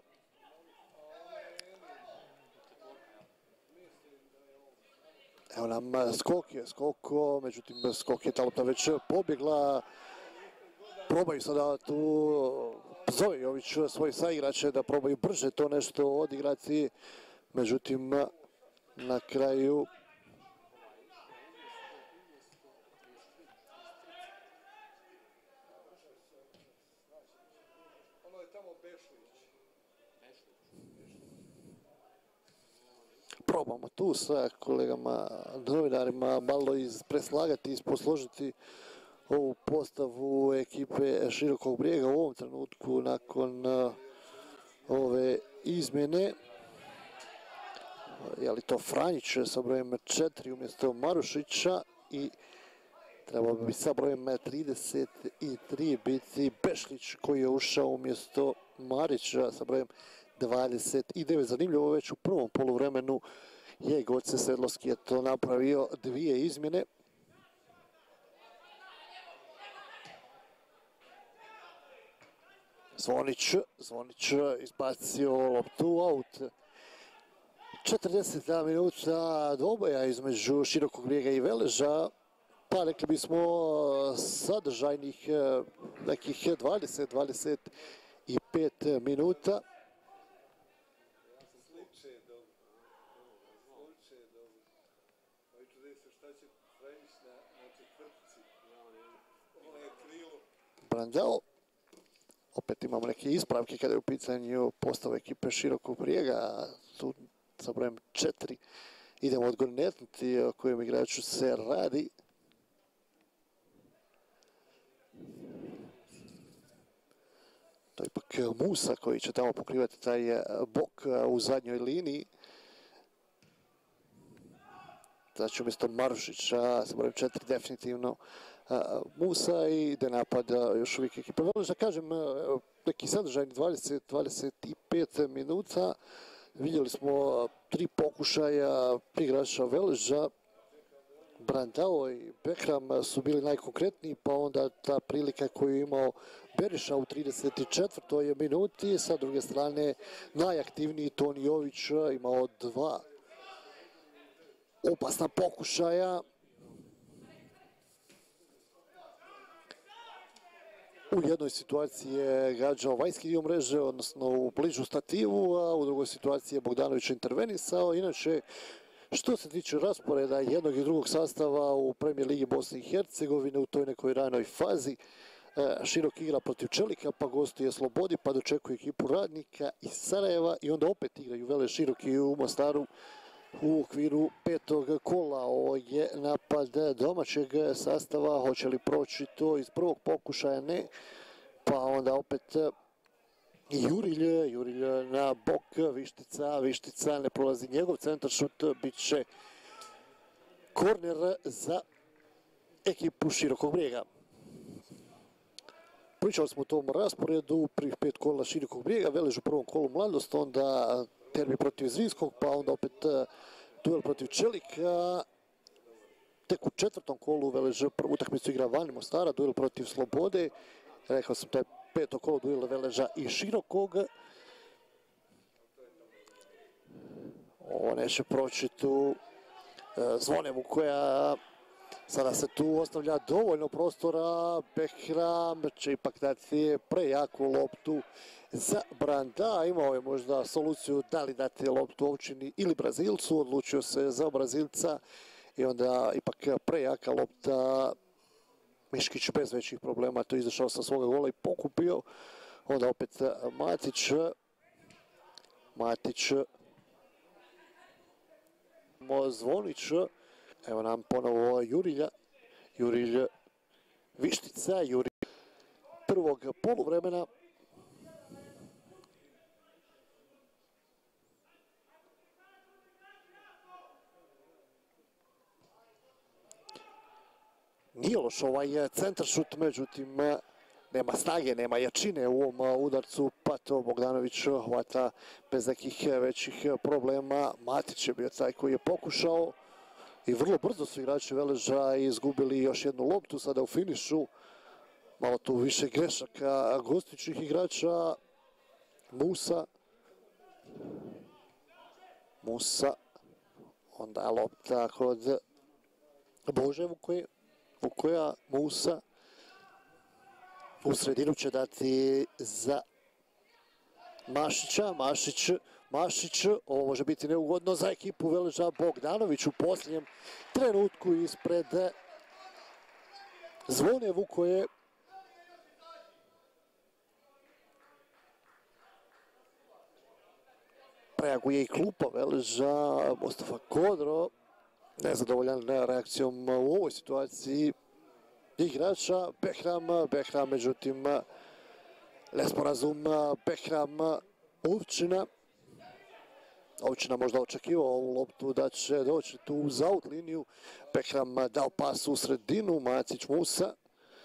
[SPEAKER 1] Evo nam skok je skoko, međutim skok je ta lopta već pobjegla. Probaju sada tu, zove Jović svoje saigrače da probaju brže to nešto odigrati, međutim na kraju probamo tu sa kolegama novinarima malo ispreslagati, isposložiti ovu postavu ekipe Širokog Brijega u ovom trenutku nakon uh, ove izmjene. Je li to Franjić sa brojem četiri umjesto Marušića i trebao bi sa brojem trideset tri biti Bešlić koji je ušao umjesto Marića sa brojem dvadeset devet. Zanimljivo, već u prvom poluvremenu je Goce Sedlovski je to napravio dvije izmjene. Zvonić, Zvonić izbacio loptu out. četrdeseta minuta dvoboja između Širokog Brijega i Veleža, pa rekli bismo sadržajnih nekih dvadeset do dvadeset pet minuta. Brandao. Opet imamo neke ispravke kada je u pitanju postava ekipe Širokog Brijega. Tu sa brojem četiri idemo odgonetnuti o kojem igraču se radi. To je ipak Musa koji će tamo pokrivati taj bok u zadnjoj liniji. Znači umjesto Marušića sa brojem četiri definitivno Musa i ide napad još uvijek ekipa Veleža. Kažem, neki sadržajni dvadeset do dvadeset pet minuta. Vidjeli smo tri pokušaja igrača Veleža. Brandao i Bekram su bili najkonkretniji, pa onda ta prilika koju je imao Beriša u trideset četvrtoj minuti. Sa druge strane, najaktivniji Toni Jović imao dva opasna pokušaja. U jednoj situaciji je gađao vanjski dio mreže, odnosno u bližu stativu, a u drugoj situaciji je Bogdanović intervenisao. Inače, što se tiče rasporeda jednog i drugog sastava u Premijer ligi Bosne i Hercegovine u toj nekoj ranoj fazi, Širok igra protiv Čelika, pa gostuje Slobodi, pa dočekuje ekipu Radnika iz Sarajeva i onda opet igraju Vele Široki u Mostaru u okviru petog kola. Ovo je napad domaćeg sastava, hoće li proći to iz prvog pokušaja? Ne. Pa onda opet Jurilj, Jurilj na bok, Vištica, Vištica ne prolazi njegov centar šut, bit će korner za ekipu Širokog Brijega. Pričali smo o tom rasporedu, prvih pet kola Širokog Brijega, Velež u prvom kolu Mladost, onda derbi protiv Zrinskog, pa onda opet duel protiv Čelika. Tek u četvrtom kolu Velež prvu utakmicu igra vani Mostara, duel protiv Slobode. Rekao sam, to je peto kolo duela Veleža i Širokog. Ovo neće proći tu Zvonevu koja sada se tu ostavlja dovoljno prostora. Bekram će ipak dati prejaku loptu za Branda. Imao je možda soluciju da li dati loptu Ovčini ili Brazilcu. Odlučio se za Brazilca i onda ipak prejaka lopta. Miškić bez većih problema to izašao sa svoga gola i pokupio. Onda opet Matić. Matić. Zvonić. Evo nam ponovo Jurilja. Jurilj Vištica. Jurilj prvog poluvremena. Nije loš ovaj centar šut, međutim nema snage, nema jačine u ovom udarcu, pa to Bogdanović hvata bez nekih većih problema. Matić je bio taj koji je pokušao i vrlo brzo su igrači Veleža izgubili još jednu loptu sada u finišu. Malo tu više grešaka gostičnih igrača. Musa. Musa. Onda lopta kod Bože Vukoje. Vukoja, Musa. U sredinu će dati za Mašića. Mašić, Mašić. Ovo može biti neugodno za ekipu Veleža. Bogdanović u posljednjem trenutku ispred Zvone Vukoje. reaguje i klupa Veleža. Mustafa Kodro nezadovoljan reakcijom u ovoj situaciji igrača. Behram, Behram međutim nesporazum Behram Ovčina. Ovčina možda očekivao ovu loptu da će doći tu uz out liniju. Behram dao pas u sredinu, Macić Musa.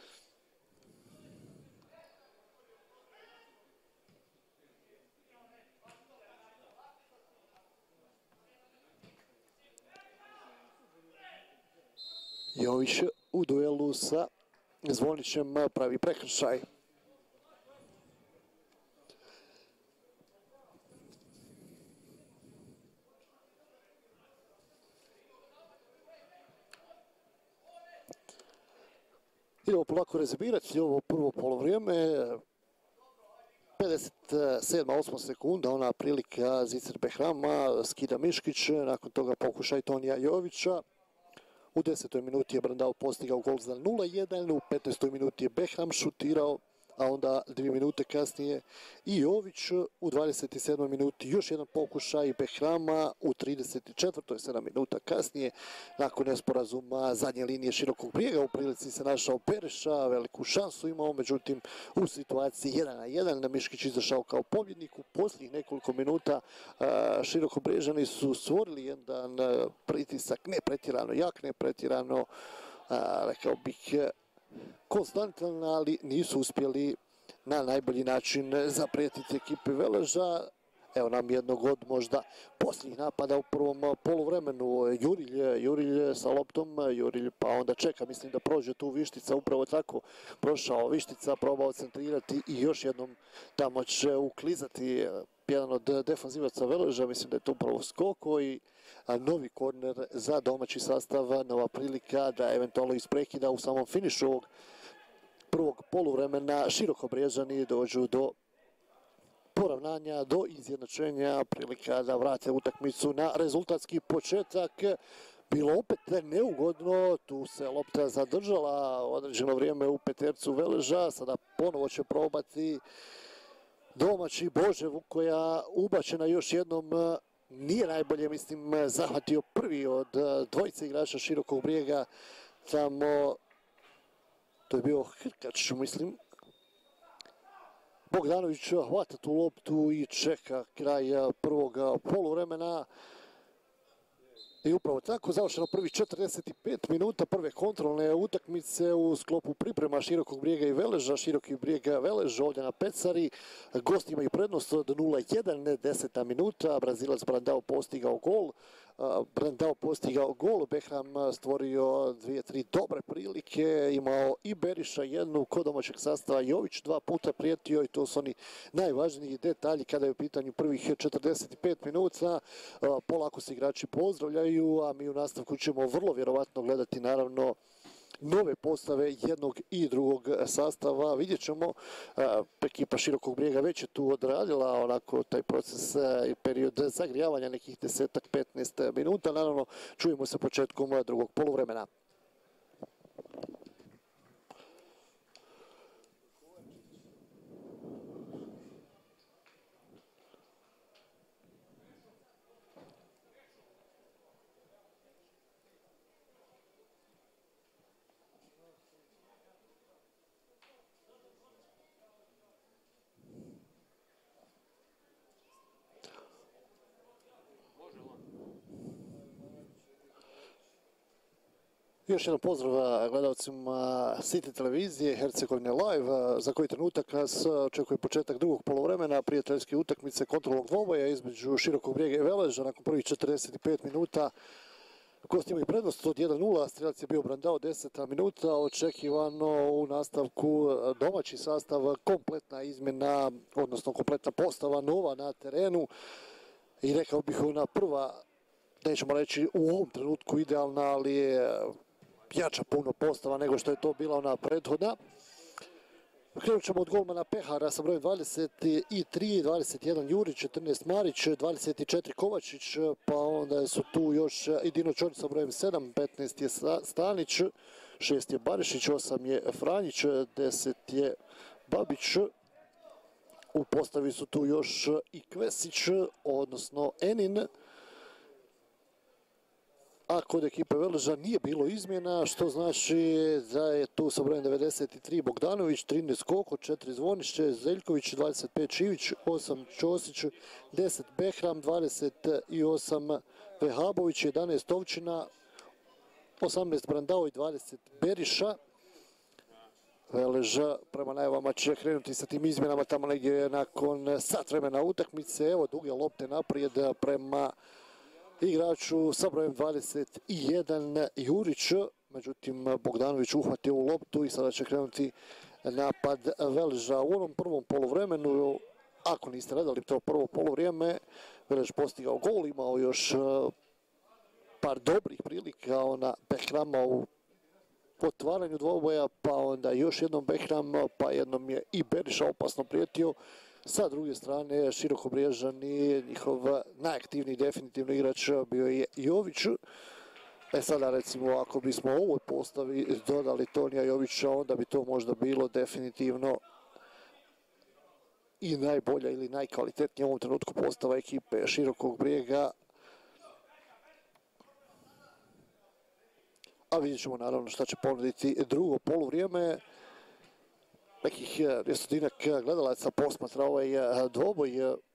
[SPEAKER 1] Jović u duelu sa Zvonićem pravi prekršaj. Idemo polako rezervirati ovo prvo polovrijeme. pedeset sedma osma sekunda, ona prilika Zicer Behrama, skida Miškić, nakon toga pokušaj Tonija Jovića. U desetoj minuti je Brandao postigao gol za nula jedan, u petnaestoj minuti je Behram šutirao, a onda dvije minute kasnije i Jović. U dvadeset sedmoj minuti još jedan pokušaj Behrama, u trideset četvrtoj sedam minuta kasnije, nakon nesporazuma zadnje linije Širokog Brijega, u prilici se našao Bereša, veliku šansu imao, međutim u situaciji jedan na jedan Miškić izašao kao pobjednik. U posljednjih nekoliko minuta Širokobriježani su stvorili jedan pritisak, ne pretjerano jak, ne pretjerano, rekao bih, konstantan, ali nisu uspjeli na najbolji način zaprijetiti ekipi Veleža. Evo nam jednog od možda posljednjih napada u prvom poluvremenu. Jurilj, Jurilj sa loptom, Jurilj pa onda čeka, mislim da prođe tu Vištica, upravo tako prošao Vištica, probao centrirati i još jednom tamo će uklizati jedan od defanzivaca Veleža, mislim da je to upravo Skoko i novi korner za domaći sastav, nova prilika da eventualno iz prekida u samom finišu ovog prvog poluvremena Širokobriježani dođu do poravnanja, do izjednačenja, prilika da vrate utakmicu na rezultatski početak. Bilo opet neugodno, tu se lopta zadržala određeno vrijeme u petercu Veleža, sada ponovo će probati domaći Bože Vukoja, ubačena još jednom, nije najbolje, mislim, zahvatio prvi od dvojice igrača Širokog Brijega, tamo, to je bio Hrkač, mislim. Bogdanović hvata tu loptu i čeka kraj prvog poluvremena. I upravo tako završeno prvi četrdeset pet minuta prve kontrolne utakmice u sklopu priprema Širokog Brijega i Veleža. Široki Brijega Velež ovdje na Pecari. Gosti imaju prednost od nula jedan, deseta minuta. Brazilac Brandao postigao gol. Brandao postigao gol, Behram stvorio dvije, tri dobre prilike, imao i Beriša jednu, kod domaćeg sastava Jović dva puta prijetio i to su oni najvažniji detalji kada je u pitanju prvih četrdeset pet minuta. Polako se igrači pozdravljaju, a mi u nastavku ćemo vrlo vjerovatno gledati naravno nove postave jednog i drugog sastava. Vidjet ćemo, ekipa Širokog Brijega već je tu odradila onako taj proces i period zagrijavanja nekih desetak, petnaest minuta. Naravno, čujemo se početkom drugog poluvremena. Još jedan pozdrav gledalcima City televizije, Hercegovine Live, za koji trenutak nas očekuje početak drugog poluvremena prijateljske utakmice kontrolnog dvoboja između Širokog Brijega i Veleža. Nakon prvih četrdeset pet minuta gosti imaju prednost od jedan nula, strelac je bio Brandao deseta minuta, očekivano u nastavku domaći sastav, kompletna izmjena, odnosno kompletna postava nova na terenu i rekao bih ona prva, nećemo reći u ovom trenutku idealna, ali je jača puno postava nego što je to bila ona prethodna. Krenut ćemo od golmana Pehara sa brojem dvadeset tri, dvadeset jedan Jurić, četrnaest Marić, dvadeset četiri Kovačić, pa onda su tu još i Dino Čorić sa brojem sedam, petnaest je Stanić, šest je Barišić, osam je Franjić, deset je Babić. U postavi su tu još i Kvesić, odnosno Enin. A kod ekipe Veleža nije bilo izmjena, što znači da je tu sa brojem devedeset tri Bogdanović, trinaest Koko, četiri Zvonišće, Zeljković, dvadeset pet Čivić, osam Ćosić, deset Behram, dvadeset osam Vehabović, jedanaest Ovčina, osamnaest Brandao i dvadeset Beriša. Veleža prema najavama će krenuti sa tim izmjenama tamo negdje nakon sat vremena utakmice. Evo duge lopte naprijed prema igraču sa brojem dvadeset jedan Jurić. Međutim, Bogdanović uhvatio u loptu i sada će krenuti napad Veleža. U onom prvom poluvremenu, ako niste gledali to prvo poluvrijeme, Velež postigao gol, imao još par dobrih prilika, ona Behrama u otvaranju dvoboja, pa onda još jednom Behram, pa jednom je i Beriša opasno prijetio. Sa druge strane, Širokobriježani, njihov najaktivniji definitivno igrač bio je Jović. E sada recimo, ako bismo u ovoj postavi dodali Tonija Jovića, onda bi to možda bilo definitivno i najbolja ili najkvalitetnija u ovom trenutku postava ekipe Širokog Brijega. A vidjet ćemo naravno šta će ponuditi drugo poluvrijeme. Nekih dvjestotinak gledalaca posmatra ovaj dvoboj.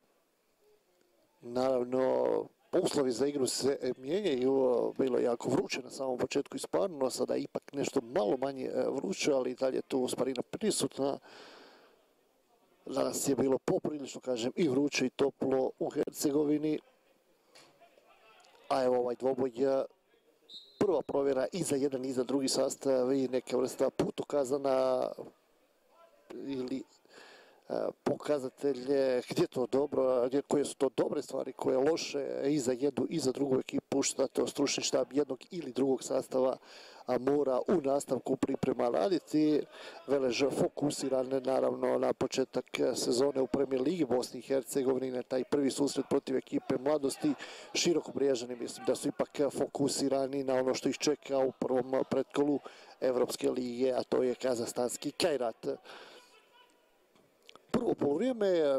[SPEAKER 1] Naravno, uslovi za igru se mijenjaju. Bilo je jako vruće na samom početku isparno, sada je ipak nešto malo manje vruće, ali i dalje tu sparina prisutna. Danas je bilo poprilično, kažem, i vruće i toplo u Hercegovini. A evo ovaj dvoboj je prva provjera i za jedan i za drugi sastav i neka vrsta putokaza na ili pokazatelje gdje to dobro, gdje, koje su to dobre stvari, koje loše i za jednu i za drugu ekipu, šta to stručni štab jednog ili drugog sastava a mora u nastavku priprema raditi. Velež fokusiran naravno na početak sezone u Premijer ligi Bosni i Hercegovine, na taj prvi susret protiv ekipe Mladosti. Širokobriježani mislim da su ipak fokusirani na ono što ih čeka u prvom pretkolu Evropske lige, a to je kazahstanski Kajrat. Prvo poluvrijeme,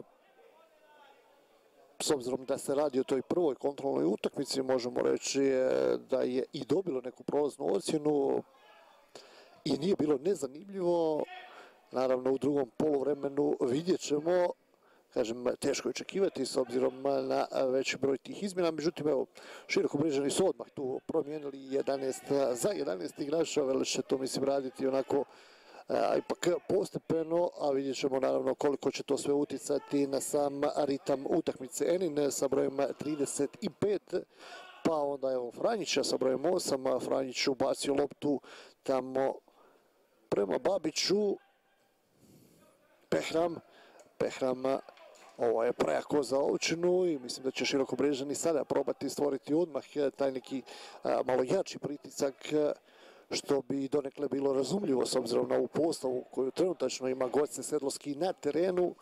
[SPEAKER 1] s obzirom da se radi o toj prvoj kontrolnoj utakmici, možemo reći da je i dobilo neku prolaznu ocjenu i nije bilo nezanimljivo. Naravno, u drugom poluvremenu vidjet ćemo, kažem, teško je očekivati s obzirom na veći broj tih izmjena. Međutim, evo, Širokobriježani su odmah tu promijenili jedanaest za jedanaest igrača, Velež će to mislim raditi onako a, ipak postepeno, a vidjet ćemo naravno koliko će to sve utjecati na sam ritam utakmice. Enin sa brojem trideset pet, pa onda evo Franjića sa brojem osam, Franjić ubacio loptu tamo prema Babiću. Behram, Behram, ovo je prejako za Ovčinu i mislim da će Širokobriježani sada probati stvoriti odmah taj neki a, malo jači pritisak, što bi donekle bilo razumljivo s obzirom na ovu postavu koju trenutačno ima Goce Sedlovski na terenu.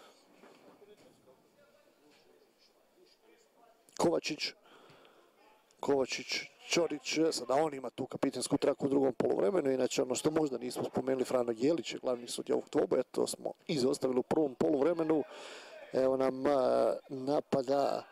[SPEAKER 1] Kovačić, Kovačić, Ćorić, sada on ima tu kapitensku traku u drugom poluvremenu, inače ono što možda nismo spomenuli, Frano Jelić je glavni sudija ovog dvoboja, to smo izostavili u prvom poluvremenu. Evo nam napada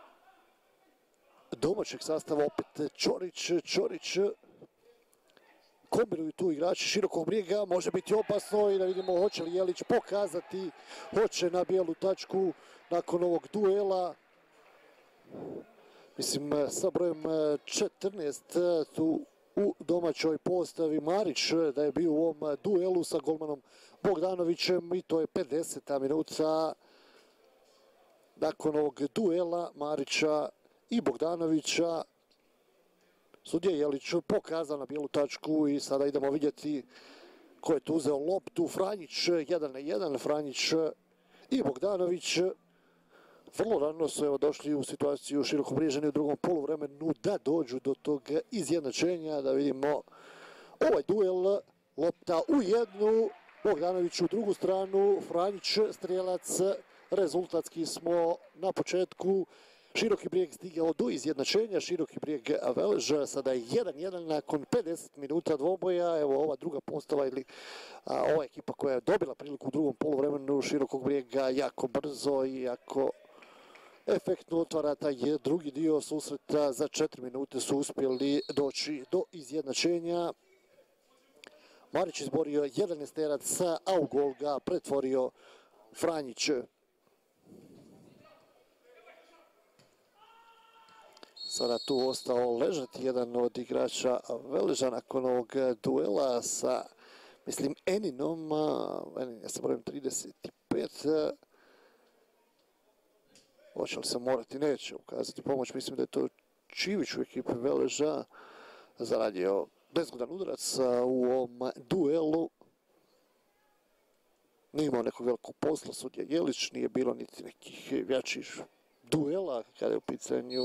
[SPEAKER 1] domaćeg sastava opet Ćorić, Ćorić. Kombinuju tu igrači Širokog Brijega, može biti opasno i da vidimo hoće li Jelić pokazati, hoće na bijelu tačku nakon ovog duela. Mislim, sa brojem četrnaest tu u domaćoj postavi Marić da je bio u ovom duelu sa golmanom Bogdanovićem i to je pedeseta minuta. Nakon ovog duela Marića i Bogdanovića, sudija Jelić pokazao na bijelu tačku i sada idemo vidjeti ko je tu uzeo loptu. Franjić jedan na jedan, Franjić i Bogdanović. Vrlo rano su evo došli u situaciju Širokobriježani u drugom poluvremenu da dođu do tog izjednačenja. Da vidimo ovaj duel, lopta u jednu, Bogdanović u drugu stranu, Franjić strijelac. Rezultatski smo na početku Široki Brijeg stigao do izjednačenja, Široki Brijeg Velež, sada je jedan jedan nakon pedeset minuta dvoboja. Evo ova druga postava ili a, ova ekipa koja je dobila priliku u drugom poluvremenu Širokog Brijega jako brzo i jako efektno otvara taj drugi dio susreta. Za četiri minute su uspjeli doći do izjednačenja. Marić izborio jedan esterac, a u gol ga pretvorio Franjić. Sada tu ostao ležati jedan od igrača Veleža nakon ovog duela sa, mislim, Eninom. Enin je sa brojem trideset pet. Hoće li se morati? Neće ukazati pomoć. Mislim da je to Čivić u ekipi Veleža zaradio bezgodan udarac u ovom duelu. Nije imao nekog velikog posla sudija Jelić, nije bilo niti nekih jačih duela kada je u pitanju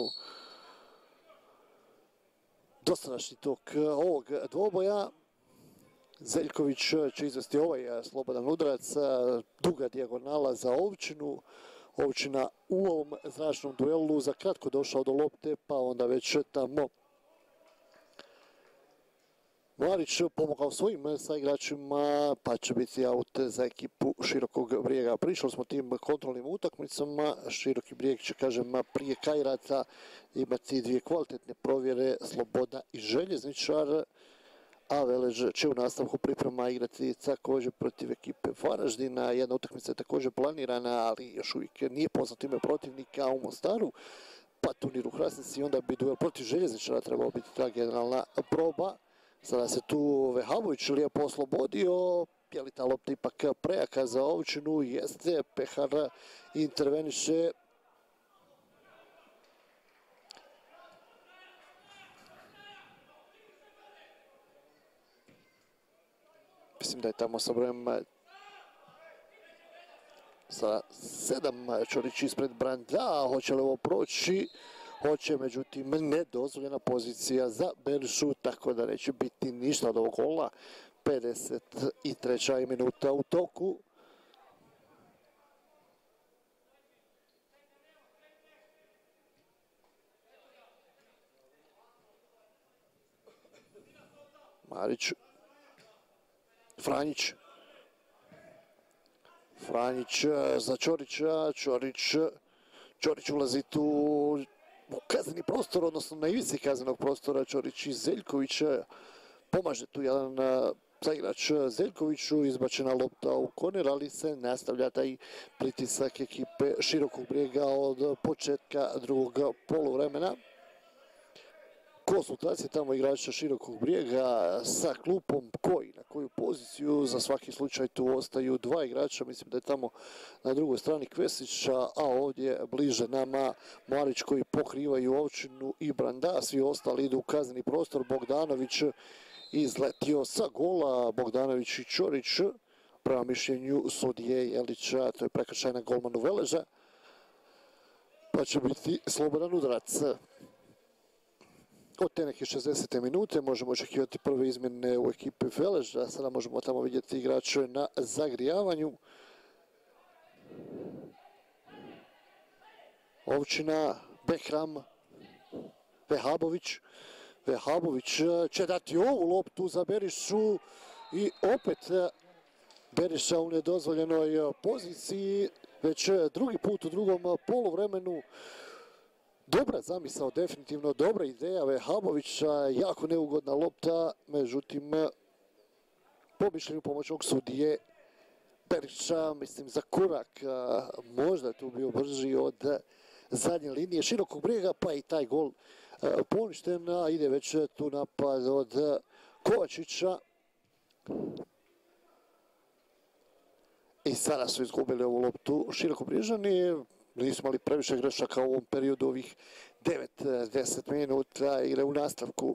[SPEAKER 1] dosadašnji tok ovog dvoboja. Zeljković će izvesti ovaj slobodan udarac, duga dijagonala za Ovčinu. Ovčina u ovom zračnom duelu za kratko došao do lopte, pa onda već tamo Marić pomogao svojim saigračima, pa će biti aut za ekipu Širokog Brijega. Pričali smo o tim kontrolnim utakmicama. Široki Brijeg će, kažem, prije Kajrata imati dvije kvalitetne provjere, Sloboda i Željezničar, a Velež će u nastavku priprema igrati također protiv ekipe Varaždina. Jedna utakmica je također planirana, ali još uvijek nije poznato ime protivnika u Mostaru, pa turnir u Hrasnici, onda bi duel protiv Željezničara trebao biti ta generalna proba. Sada se tu Vehabović lijepo oslobodio, je li ta lopta ipak prejaka za Ovčinu? Jeste, Pehar interveniše. Mislim da je tamo sa brojem sa sedam Čorić ispred Branda. Hoće li ovo proći? Hoće, međutim, nedozvoljena pozicija za Berišu, tako da neće biti ništa od ovog gola. pedeset treća minuta u toku. Marić. Franjić. Franjić za Čorića. Čorić. Čorić ulazi tu u kazneni prostor, odnosno na ivici kaznenog prostora. Čorić i Zeljković. Pomaže tu jedan zaigrač Zeljkoviću, izbačena lopta u korner, ali se nastavlja taj pritisak ekipe Širokog Brijega od početka drugog poluvremena. Konsultacije tamo igrača Širokog Brijega sa klupom, koji na koju poziciju. Za svaki slučaj tu ostaju dva igrača, mislim da je tamo na drugoj strani Kvesić, a ovdje bliže nama Marić, koji pokrivaju Ovčinu i Branda. Svi ostali idu u kazneni prostor. Bogdanović izletio sa gola, Bogdanović i Čorić, prema mišljenju sudije Jelića, to je prekršaj na golmanu Veleža, pa će biti slobodan udarac. Od te neke šezdesete minute možemo očekivati prve izmjene u ekipi Veleža. Sada možemo tamo vidjeti igrače na zagrijavanju. Ovčina, Behram, Vehabović. Vehabović će dati ovu loptu za Berišu i opet Beriša u nedozvoljenoj poziciji. Već drugi put u drugom poluvremenu. Dobra zamisao, definitivno dobra ideja Vehabovića, jako neugodna lopta, međutim, po mišljenju pomoćnog sudije Beriša, mislim, za korak, možda je tu bio brži od zadnje linije Širokog Brijega, pa i taj gol poništen, a ide već tu napad od Kovačića. I sada su izgubili ovu loptu Širokobrijžani. Nismo imali previše grešaka u ovom periodu, ovih devet do deset minuta igre u nastavku.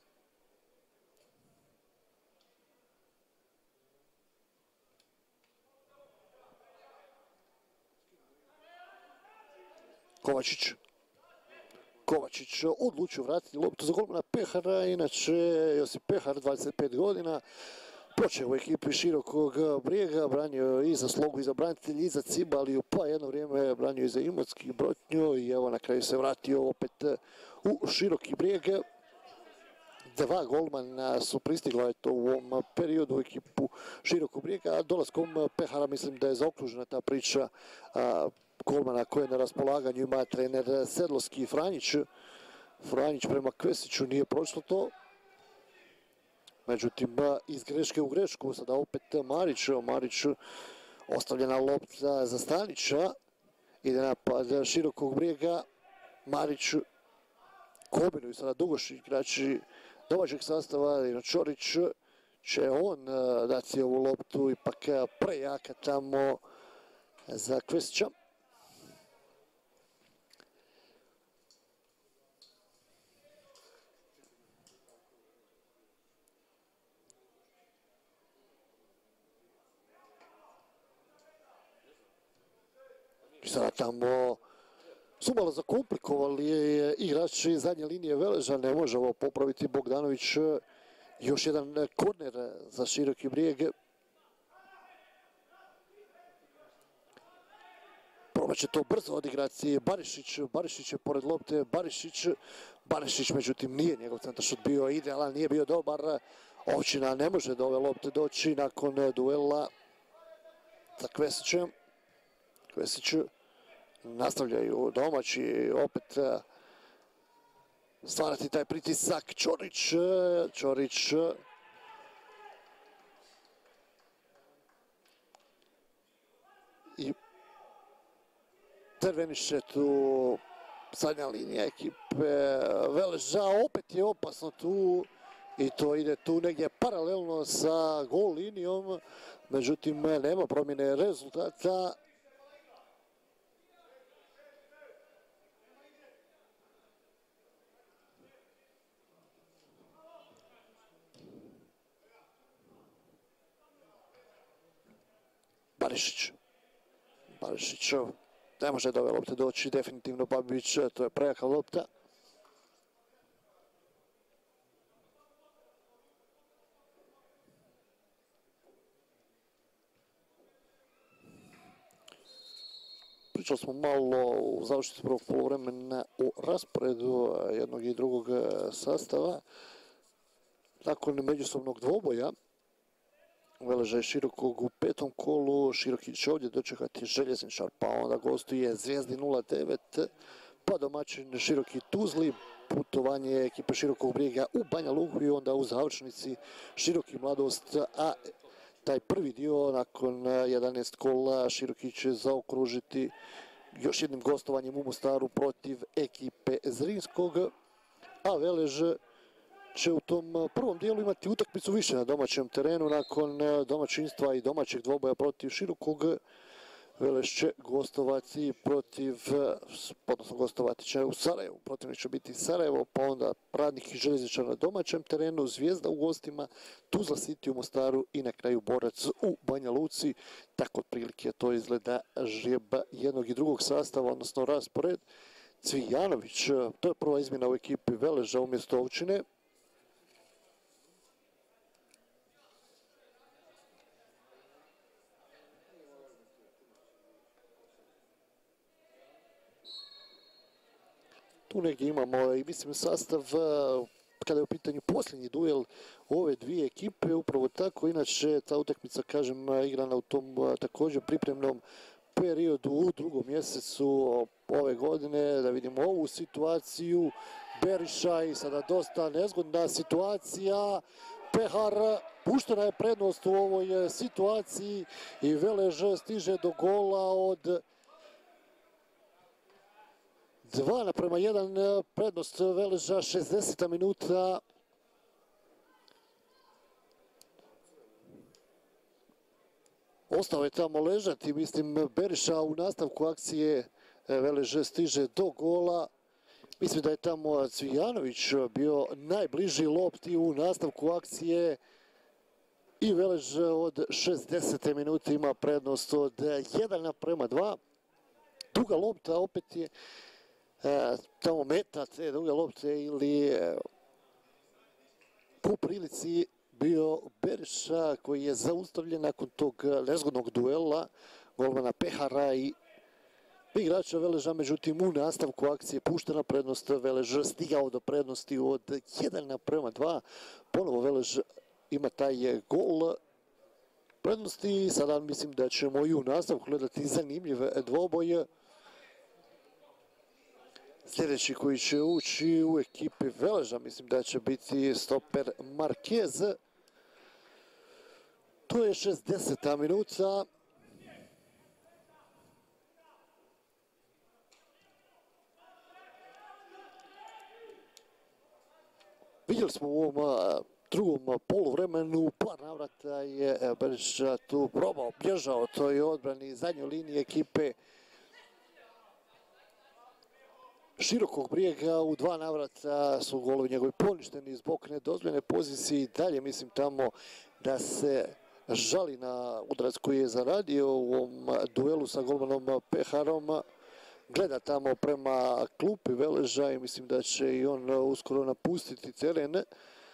[SPEAKER 1] Kovačić. Kovačić odlučio vratiti loptu za golmana Pehara, inače Josip Pehar, dvadeset pet godina, počeo u ekipi Širokog Brijega, branio i za Slogu i za branitelji i za Cibaliju, pa jedno vrijeme branio i za Imotski Brotnju i evo na kraju se vratio opet u Široki Brijeg. Dva golmana su pristigla eto, u ovom periodu u ekipu Širokog Brijega, a dolaskom Pehara mislim da je zaokružena ta priča a, golmana koje na raspolaganju ima trener Sedlovski i Franjić. Franjić prema Kvesiću nije prošlo to. Međutim, iz greške u grešku, sada opet Marić, Marić ostavljena lopta za Stanića, ide napad Širokog Brijega, Marić kombinuju sada dugoši igrači domaćeg sastava, Čorić će on dati ovu loptu, ipak prejaka tamo za Kvesića. Sada tamo su malo zakomplikovali igrači zadnje linije Veleža, ne može ovo popraviti Bogdanović. Još jedan korner za Široki Brijeg. Probat će to brzo odigrati Barišić, Barišić je pored lopte, Barišić, Barišić međutim nije njegov centaršut bio idealan, nije bio dobar. Ovčina ne može do ove lopte doći nakon duela sa Kvesićem. Kvesić nastavljaju domaći opet stvarati taj pritisak. Čorić, Čorić i terveniše tu zadnja linija ekipe Veleža. Opet je opasno tu i to ide tu negdje paralelno sa gol linijom, međutim nema promjene rezultata. Barišić. Barišić ne može do ove lopte doći, definitivno Babić, to je prejaka lopta. Pričali smo malo u završnici prvog poluvremena o rasporedu jednog i drugog sastava. Nakon međusobnog dvoboja Veleža i Širokog u petom kolu, Široki će ovdje dočekati Željezničar, pa onda gostuje Zvijezdi nula devet, pa domaćin Široki Tuzli, putovanje ekipe Širokog Brijega u Banja Luku i onda u završnici Široki Mladost, a taj prvi dio nakon jedanaest kola Široki će zaokružiti još jednim gostovanjem u Mostaru protiv ekipe Zrinskog, a Velež će u tom prvom dijelu imati utakmicu više na domaćem terenu nakon domaćinstva i domaćeg dvoboja protiv Širokog. Velež će gostovati protiv, odnosno gostovati će u Sarajevu, protivnik će biti Sarajevo, pa onda Radnik i Željezničar na domaćem terenu, Zvijezda u gostima, Tuzla City u Mostaru i na kraju Borac u Banja Luci. Tako otprilike to izgleda žrijeba jednog i drugog sastava, odnosno raspored. Cvijanović, to je prva izmjena u ekipi Veleža umjesto Ovčine. Tu negdje imamo i mislim sastav kada je u pitanju posljednji duel ove dvije ekipe, upravo tako. Inače ta utakmica, kažem, igrana u tom također pripremnom periodu u drugom mjesecu ove godine. Da vidimo ovu situaciju Beriša i sada dosta nezgodna situacija. Pehar, puštena je prednost u ovoj situaciji i Velež stiže do gola od dva naprema jedan, prednost Veleža, šezdeseta minuta. Ostao je tamo ležati, mislim, Beriša u nastavku akcije. Velež stiže do gola. Mislim da je tamo Cvijanović bio najbliži lopti u nastavku akcije. I Velež od šezdesete minute ima prednost od jedan naprema dva. Duga lopta, opet je E, tamo meta te druge lopte ili e, po prilici bio Beriša koji je zaustavljen nakon tog nezgodnog duela golmana Pehara i igrača Veleža, međutim u nastavku akcije puštena prednost, Velež stigao do prednosti od jedan naprema dva, ponovo Velež ima taj gol prednosti. Sada mislim da ćemo i u nastavku gledati zanimljiv dvoboj. Sljedeći koji će ući u ekipi Veleža mislim da će biti stoper Marquez. To je šezdeseta minuta. Vidjeli smo u ovom drugom poluvremenu, par navrata je Beriša tu probao, bježao toj odbrani zadnjoj linije ekipe Širokog Brijega. U dva navrata su golovi njegovi poništeni zbog nedozvoljene pozicije i dalje mislim tamo da se žali na udarac koji je zaradio u ovom duelu sa golmanom Peharom. Gleda tamo prema klupi Veleža i mislim da će i on uskoro napustiti teren.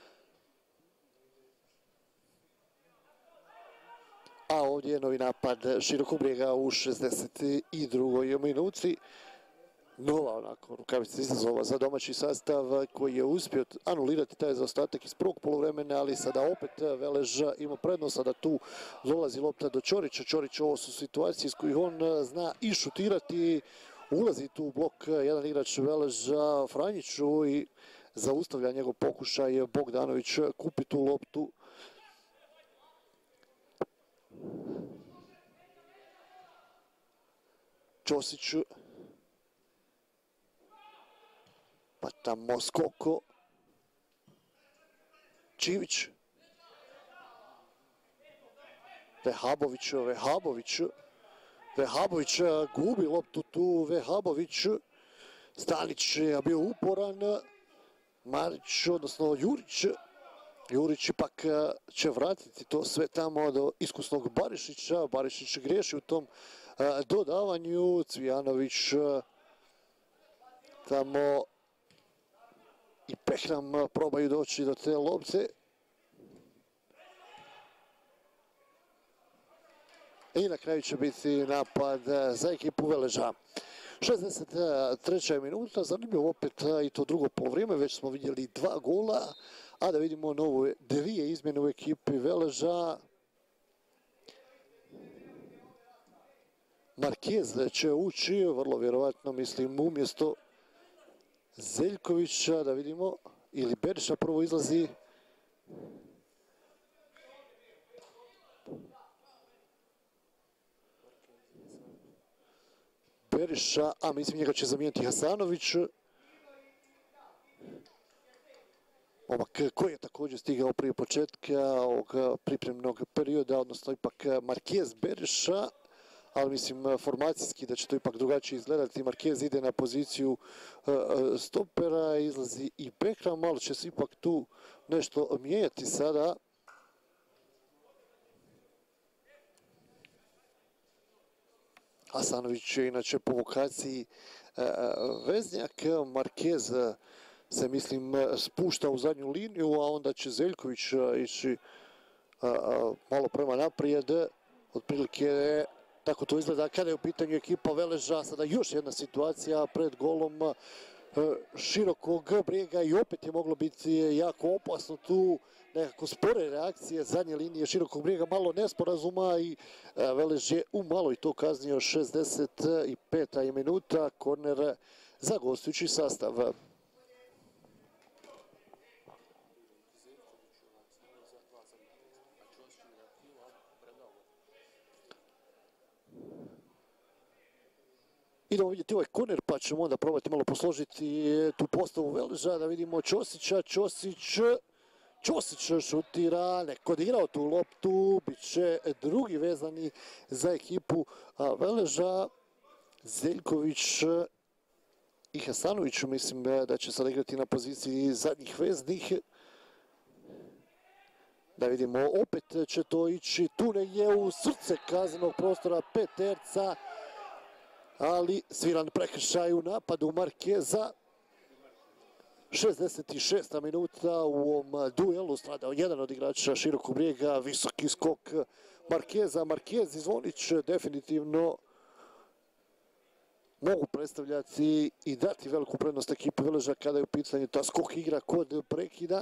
[SPEAKER 1] A ovdje je novi napad Širokog Brijega u šezdeset drugoj minuti. Nova onako rukavica izazova za domaći sastav koji je uspio anulirati taj zaostatak iz prvog poluvremena, ali sada opet Velež ima prednost. Sada tu dolazi lopta do Ćorića. Ćorić, ovo su situacije iz kojih on zna i šutirati. Ulazi tu u blok jedan igrač Veleža Franjiću i zaustavlja njegov pokušaj. Bogdanović kupi tu loptu. Ćosić. Pa tamo skoko. Čivić. Vehabović, Vehabović. Vehabović gubi loptu tu, Vehabović. Stanić je bio uporan. Marić, odnosno Jurić. Jurić ipak će vratiti to sve tamo do iskusnog Barišića. Barišić griješi u tom dodavanju. Cvijanović tamo i Pehram probaju doći do te lopte. I na kraju će biti napad za ekipu Veleža. šezdeset treća minuta, zanimljivo opet i to drugo polovrijeme, već smo vidjeli dva gola, a da vidimo nove dvije izmjene u ekipi Veleža. Marquez će ući, vrlo vjerovatno mislim umjesto Zeljkovića, da vidimo, ili Beriša prvo izlazi. Beriša, a mislim njega će zamijeniti Hasanović. Omak koji je također stigao prije početka ovog pripremnog perioda, odnosno ipak Marquez Beriša, ali mislim formacijski da će to ipak drugačije izgledati. Marquez ide na poziciju stopera, izlazi i Pehram, malo će se ipak tu nešto mijenjati sada. Hasanović je inače po vokaciji veznjak. Marquez se mislim spušta u zadnju liniju, a onda će Zeljković ići malo prema naprijed. Otprilike tako to izgleda kada je u pitanju ekipa Veleža. Sada još jedna situacija pred golom Širokog Brijega i opet je moglo biti jako opasno tu, nekako spore reakcije zadnje linije Širokog Brijega, malo nesporazuma i Velež je u malo i to kaznio. šezdeset peta minuta, korner za gostujući sastav. Idemo vidjeti ovaj korner pa ćemo onda probati malo posložiti tu postavu Veleža, da vidimo Ćosića. Ćosić, Ćosić šutira, neko dirao tu loptu, bit će drugi vezani za ekipu Veleža. Zeljković i Hasanović mislim da će sad igrati na poziciji zadnjih veznih. Da vidimo, opet će to ići tu negdje u srce kaznenog prostora peterca, ali sviran prekršaj u napadu Markeza. šezdeset šesta minuta u ovom duelu stradao jedan od igrača Širokog Brijega, visoki skok Markeza. Markez i Zvonić definitivno mogu predstavljati i dati veliku prednost ekipi Veleža kada je u pitanju ta skok igra kod prekida.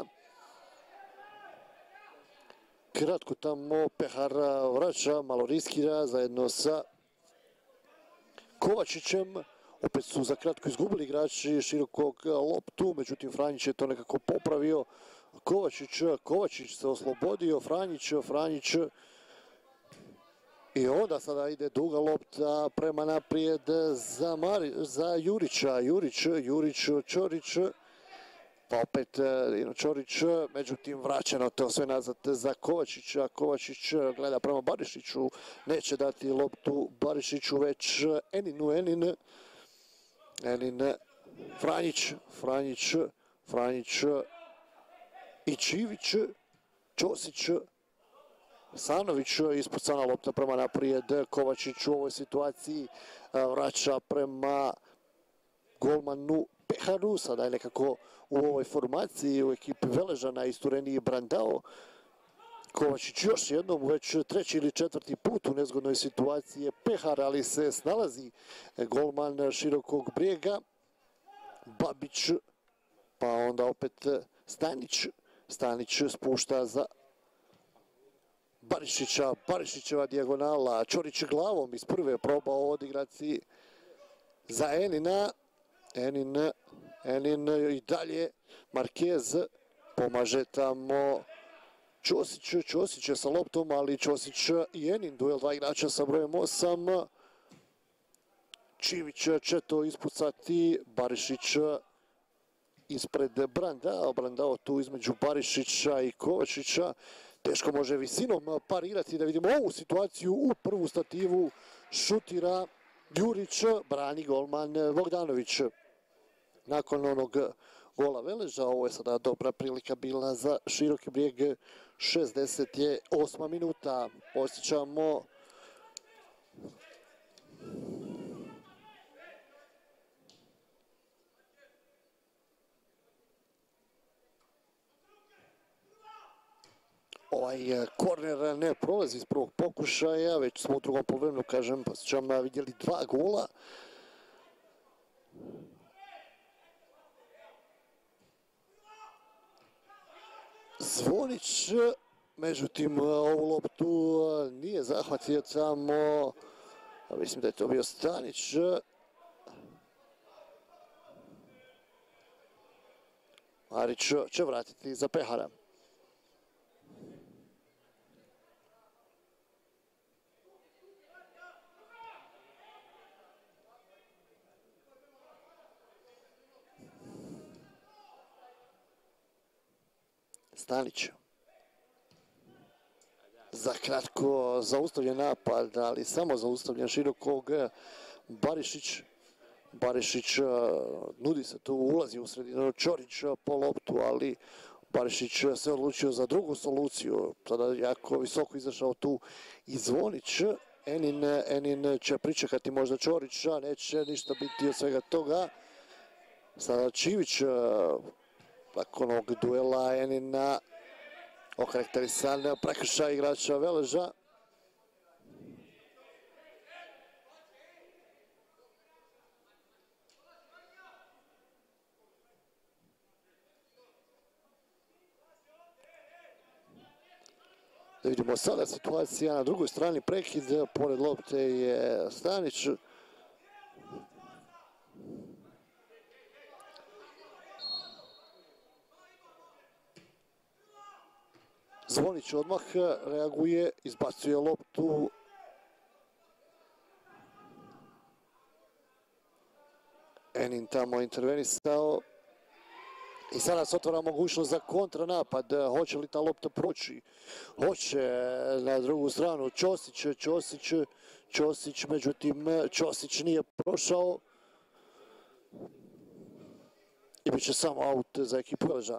[SPEAKER 1] Kratko tamo Pehar vraća, malo riskira zajedno sa Kovačićem. Opet su za kratko izgubili igrači Širokog loptu, međutim Franjić je to nekako popravio. Kovačić, Kovačić se oslobodio, Franjić, Franjić. I onda sada ide duga lopta prema naprijed za, Mari, za Jurića. Jurić, Jurić, Čorić. Pa opet Dino Čorić, međutim vraćeno to sve nazad za Kovačića. Kovačić gleda prema Barišiću, neće dati loptu Barišiću, već Eninu, Enin. Enin, Franjić, Franjić, Franjić i Čivić, Ćosić, Sanović, ispucana lopta prema naprijed. Kovačić u ovoj situaciji vraća prema golmanu Peharu. Sada je nekako u ovoj formaciji u ekipi Veleža najistureniji Brandao. Kovačić još jednom, već treći ili četvrti put u nezgodnoj situaciji je Pehar, ali se snalazi golman Širokog Brijega. Babić, pa onda opet Stanić. Stanić spušta za Barišića, Barišićeva dijagonala. Čorić glavom iz prve probao odigrati za Enina. Enin, Enin i dalje Markez pomaže tamo Ćosić, Ćosić je sa loptom, ali Ćosić i Enin, duel dva igrača sa brojem osam. Čivić će to ispucati, Barišić ispred Brandao, Brandao tu između Barišića i Kovačića. Teško može visinom parirati, da vidimo ovu situaciju u prvu stativu. Šutira Jurić, brani golman Bogdanović. Nakon onog gola Veleža, ovo je sada dobra prilika bila za Široki Brijeg. šezdeset osma minuta. Posjećamo ovaj korner ne prolazi iz prvog pokušaja, već smo u drugom poluvremenu, kažem, posjećam, vidjeli dva gola. Zvonić, međutim, ovu loptu nije zahvatio tamo, mislim da je to bio Stanić. Marić će vratiti za Pehara. Stanić. Za kratko zaustavljen napad, ali samo zaustavljen Širokog. Barišić. Barišić nudi se tu, ulazi u sredinu. Čorić po loptu, ali Barišić se odlučio za drugu soluciju. Sada jako visoko izašao tu i Zvonić. Enin, Enin će pričekati možda Čorića, neće ništa biti od svega toga. Sada Čivić, nakon ovog duela Enina, okarakterisan prekršaj igrača Veleža. Da vidimo sada situacija na drugoj strani, prekid, pored lopte je Stanić. Zvonić odmah reaguje, izbacuje loptu. Enin tamo intervenisao. I sada se otvara mogućnost za kontranapad. Hoće li ta lopta proći? Hoće na drugu stranu. Ćosić, Ćosić, Ćosić, međutim Ćosić nije prošao. I bit će samo aut za ekipu Veleža.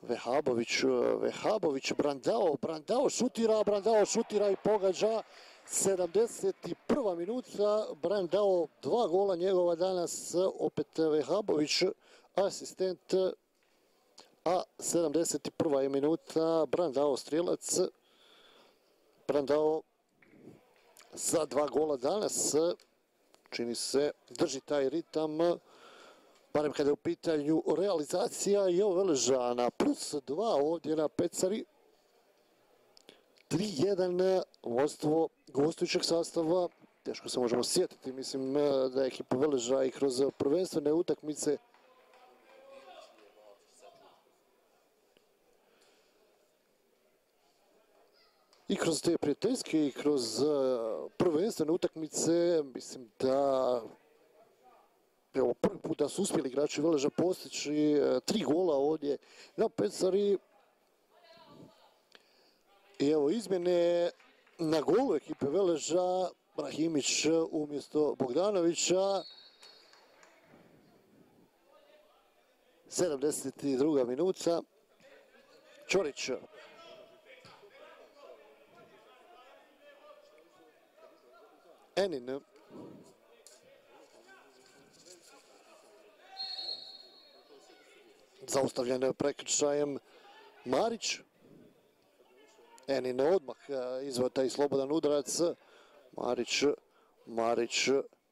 [SPEAKER 1] Vehabović, Vehabović, Brandao, Brandao šutira, Brandao šutira i pogađa. sedamdeset prva minuta, Brandao, dva gola njegova danas, opet Vehabović, asistent, a sedamdeset prva je minuta, Brandao strijelac, Brandao sa dva gola danas, čini se, drži taj ritam, barem kada je u pitanju realizacija. I ovo Veleža na plus dva ovdje na Pecari. tri jedan vodstvo gostujućeg sastava. Teško se možemo sjetiti, mislim da je ekipa Veleža i kroz prvenstvene utakmice i kroz te prijateljske i kroz prvenstvene utakmice, mislim da evo, prvi put da su uspjeli igrači Veleža postići tri gola ovdje na Pecari. I evo izmjene na golu ekipe Veleža, Brahimić umjesto Bogdanovića. sedamdeset druga minuta, Ćorić. Enin. Zaustavljen prekršajem Marić. Enin odmah izveo taj slobodan udarac. Marić, Marić.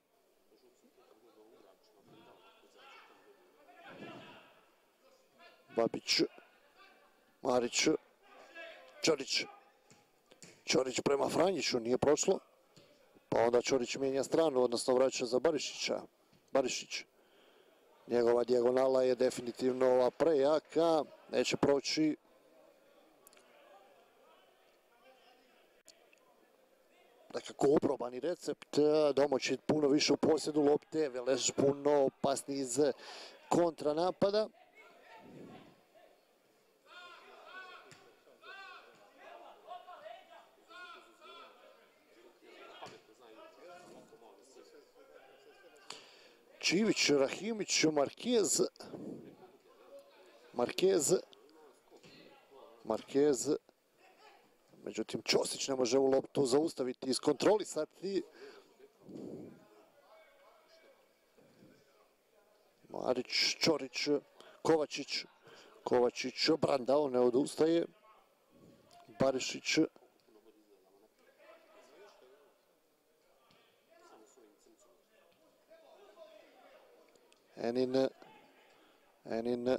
[SPEAKER 1] Babić. Marić. Ćorić. Ćorić prema Franjiću, nije prošlo. Pa onda Ćorić mijenja stranu, odnosno vraća za Barišića. Barišić. Njegova dijagonala je definitivno ova prejaka. Neće proći. Nekako uprobani recept. Domaći puno više u posjedu lopte. Velež puno opasniji iz kontranapada. Čivić, Rahimić, Marquez. Marquez. Marquez. Međutim, Ćosić ne može u loptu zaustaviti, iskontrolisati. Marić, Ćorić, Kovačić. Kovačić, Brandao ne odustaje. Barišić. Enin, Enin,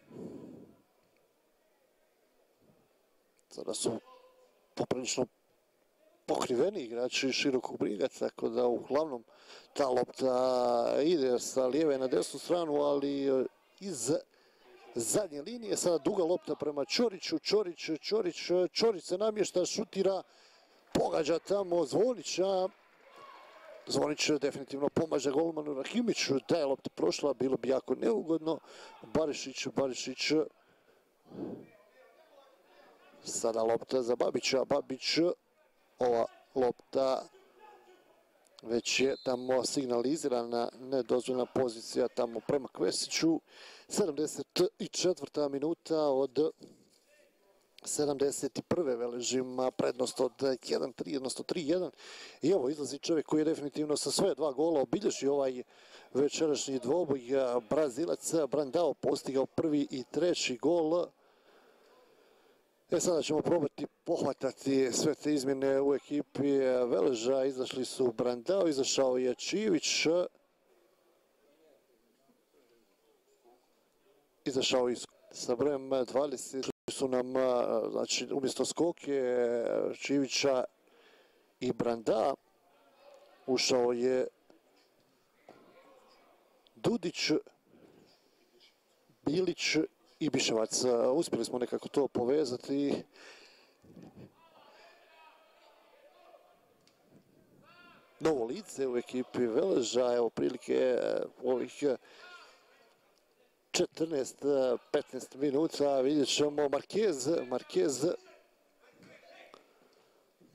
[SPEAKER 1] sada su poprilično pokriveni igrači širokog briga, tako da uglavnom ta lopta ide sa lijeve na desnu stranu, ali iz zadnje linije sada duga lopta prema Ćoriću, Ćorić, Ćorić, Ćorić se namješta, šutira, pogađa tamo Zvonića. Zvonić definitivno pomaže golmanu Rahimiću, da je lopta prošla, bilo bi jako neugodno. Barišić, Barišić. Sada lopta za Babića, Babić. Ova lopta već je tamo signalizirana nedozvoljena pozicija tamo prema Kvesiću. sedamdeset četvrta minuta od sedamdeset prve Velež ima prednost od jedan tri, odnosno tri jedan. I evo izlazi čovjek koji je definitivno sa svoje dva gola obilježio ovaj večerašnji dvoboj. Brazilac Brandao postigao prvi i treći gol. E sada ćemo probati pohvatati sve te izmjene u ekipi Veleža. Izašli su Brandao, izašao je Čivić. Izašao i sa brojem dvadeset. Su nam, znači, umjesto Skoke, Čivića i Branda, ušao je Dudić, Bilić i Biševac. Uspjeli smo nekako to povezati. Novo lice u ekipi Veleža, evo prilike ovih četrnaest petnaest minuta, vidjet ćemo Marquez, Marquez,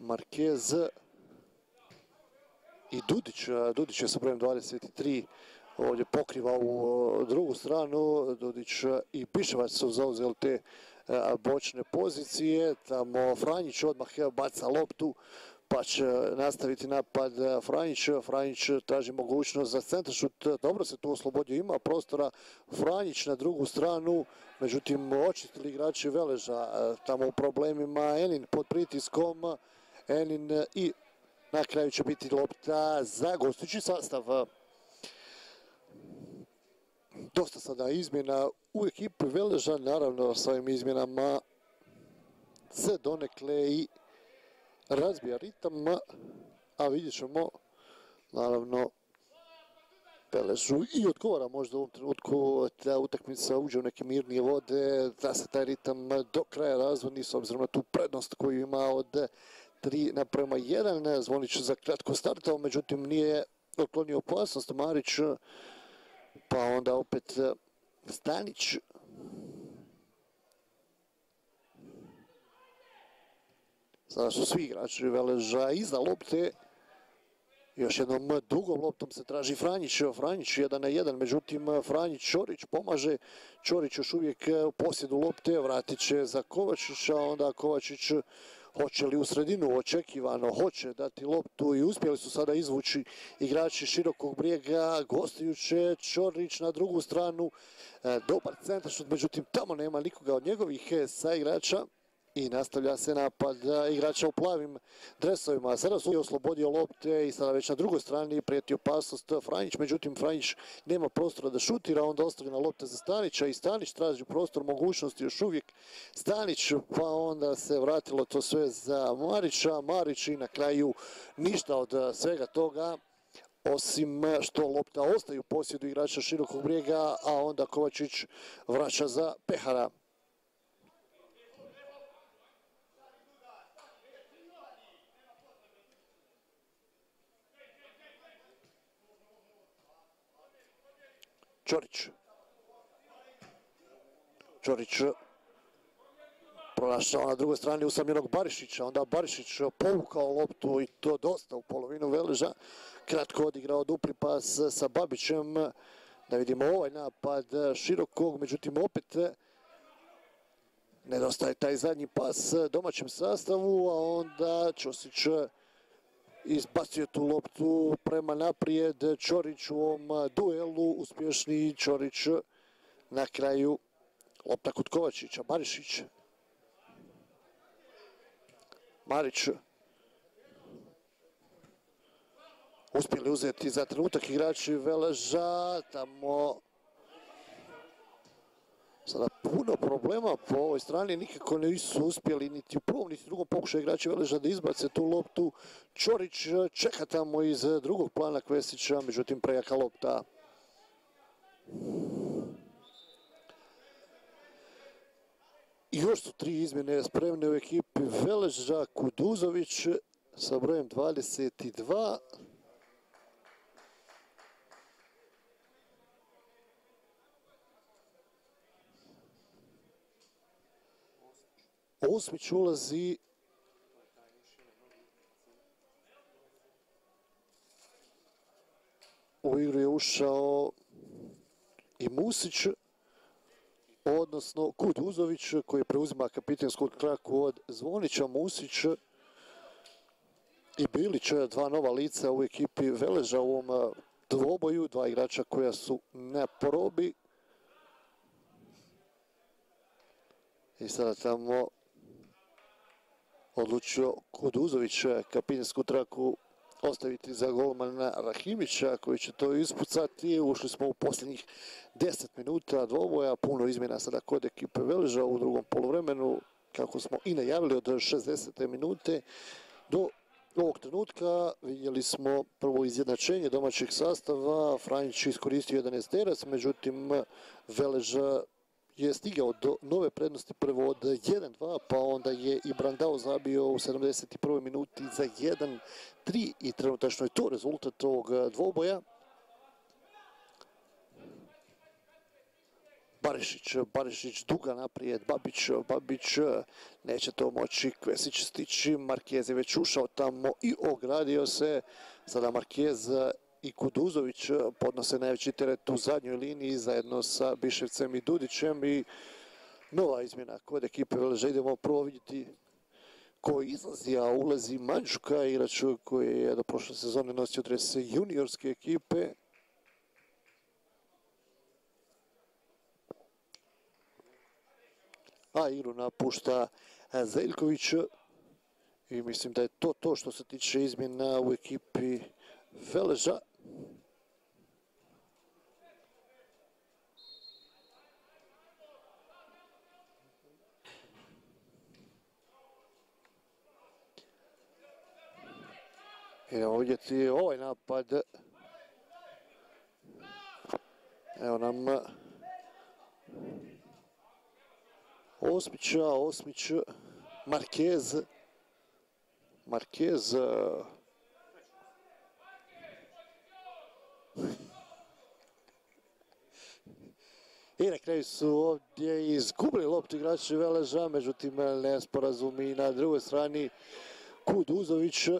[SPEAKER 1] Marquez i Dudić. Dudić je sa brojem dvadeset tri ovdje pokriva u drugu stranu. Dudić i Biševac su zauzeli te bočne pozicije. Tamo Franjić odmah baca loptu, pa će nastaviti napad Franjić. Franjić traži mogućnost za centaršut. Dobro se tu oslobodio, ima prostora. Franjić na drugu stranu, međutim očistili igrači Veleža. Tamo u problemima Enin pod pritiskom. Enin i na kraju će biti lopta za gostujući sastav. Dosta sada izmjena u ekipi Veleža, naravno s ovim izmjenama se donekle i razbija ritam, a vidjet ćemo, naravno, Veležu i odgovara možda u ovom trenutku da utakmica uđe u neke mirnije vode, da se taj ritam do kraja razvodni s obzirom na tu prednost koju ima od tri naprema jedan. Zvonić za kratko startao, međutim nije otklonio opasnost. Marić, pa onda opet Stanić. Sada su svi igrači Veleža iza lopte. Još jednom dugom loptom se traži Franjić. Franjić jedan na jedan, međutim Franjić Čorić pomaže. Čorić još uvijek u posjedu lopte, vratit će za Kovačića, onda Kovačić hoće li u sredinu, očekivano hoće dati loptu i uspjeli su sada izvući igrači Širokog Brijega. Gostujuće Čorić na drugu stranu, dobar centaršut, međutim tamo nema nikoga od njegovih saigrača. I nastavlja se napad igrača u plavim dresovima. Sada su oslobodio lopte i sada već na drugoj strani prijeti opasnost Franjić. Međutim, Franjić nema prostora da šutira, onda ostavljena lopta za Stanića i Stanić traži prostor, mogućnosti još uvijek Stanić, pa onda se vratilo to sve za Marića. Marić i na kraju ništa od svega toga, osim što lopta ostaje u posjedu igrača Širokog Brijega, a onda Kovačić vraća za Pehara. Čorić. Čorić pronašao na drugoj strani usamljenog Barišića, onda Barišić povukao loptu i to dosta u polovinu Veleža. Kratko odigrao dupli pas sa Babićem. Da vidimo ovaj napad Širokog, međutim opet nedostaje taj zadnji pas domaćem sastavu, a onda Ćosić izbacio tu loptu prema naprijed. Čorić u ovom duelu uspješniji. Čorić na kraju lopta kod Kovačića. Barišić. Marić. Uspjeli uzeti za trenutak igrači Veleža. Tamo sada puno problema po ovoj strani, nikako nisu uspjeli niti u prvom niti u drugom pokušaju igrači Veleža da izbace tu loptu. Čorić čeka tamo iz drugog plana Kvesića, međutim prejaka lopta. I još su tri izmjene spremne u ekipi Veleža. Kuduzović sa brojem dvadeset dva. Osmić ulazi. U igru je ušao i Musić, odnosno Kuduzović koji preuzima kapitensku traku od Zvonića. Musić i Bilić, dva nova lica u ekipi Veleža u ovom dvoboju, dva igrača koja su na probi. I sada tamo odlučio Kuduzović kapitensku traku ostaviti za golmana Rahimića koji će to ispucati. Ušli smo u posljednjih deset minuta dvoboja, puno izmjena sada kod ekipe Veleža u drugom poluvremenu, kako smo i najavili od šezdesete minute do ovog trenutka. Vidjeli smo prvo izjednačenje domaćeg sastava, Franjić iskoristio jedanaest terac, međutim Veleža je stigao do nove prednosti prvo od jedan dva, pa onda je i Brandao zabio u sedamdeset prvoj minuti za jedan tri i trenutačno je to rezultat ovog dvoboja. Barišić, Barišić duga naprijed, Babić, Babić neće to moći Kvesić stići, Markez je već ušao tamo i ogradio se. Sada Markez i Kuduzović podnose najveći teret u zadnjoj liniji zajedno sa Biševcem i Dudićem i nova izmjena kod ekipe Veleža. Idemo prvo vidjeti ko izlazi, a ulazi Mandžuka, igrač koji je do prošle sezone nosio dres juniorske ekipe. A igru napušta Zeljković i mislim da je to to što se tiče izmjena u ekipi Veleža. Idemo vidjeti ovaj napad. Evo nam Osmića, Osmić, Marquez. Marquez. I na kraju su ovdje izgubili loptu igrači Veleža, međutim nesporazumi na drugoj strani. Kuduzović.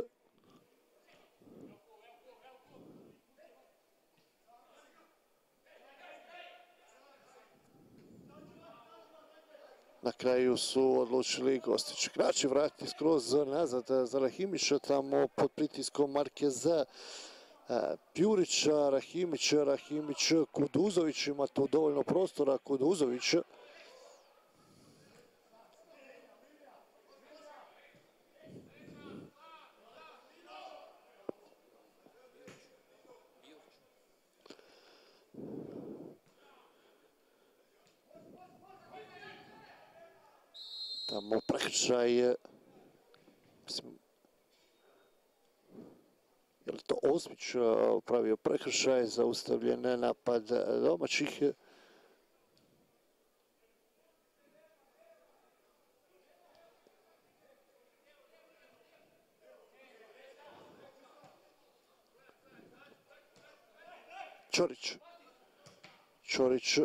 [SPEAKER 1] Na kraju su odlučili gostići igrači vratiti skroz nazad za Rahimića, tamo pod pritiskom Markeza, Pjurića, Rahimića, Rahimić, Kuduzović, ima tu dovoljno prostora, Kuduzović. Tamo prekršaj, mislim, je li to Osmić pravio prekršaj, zaustavljen napad domaćih. Ćorić, Ćorić.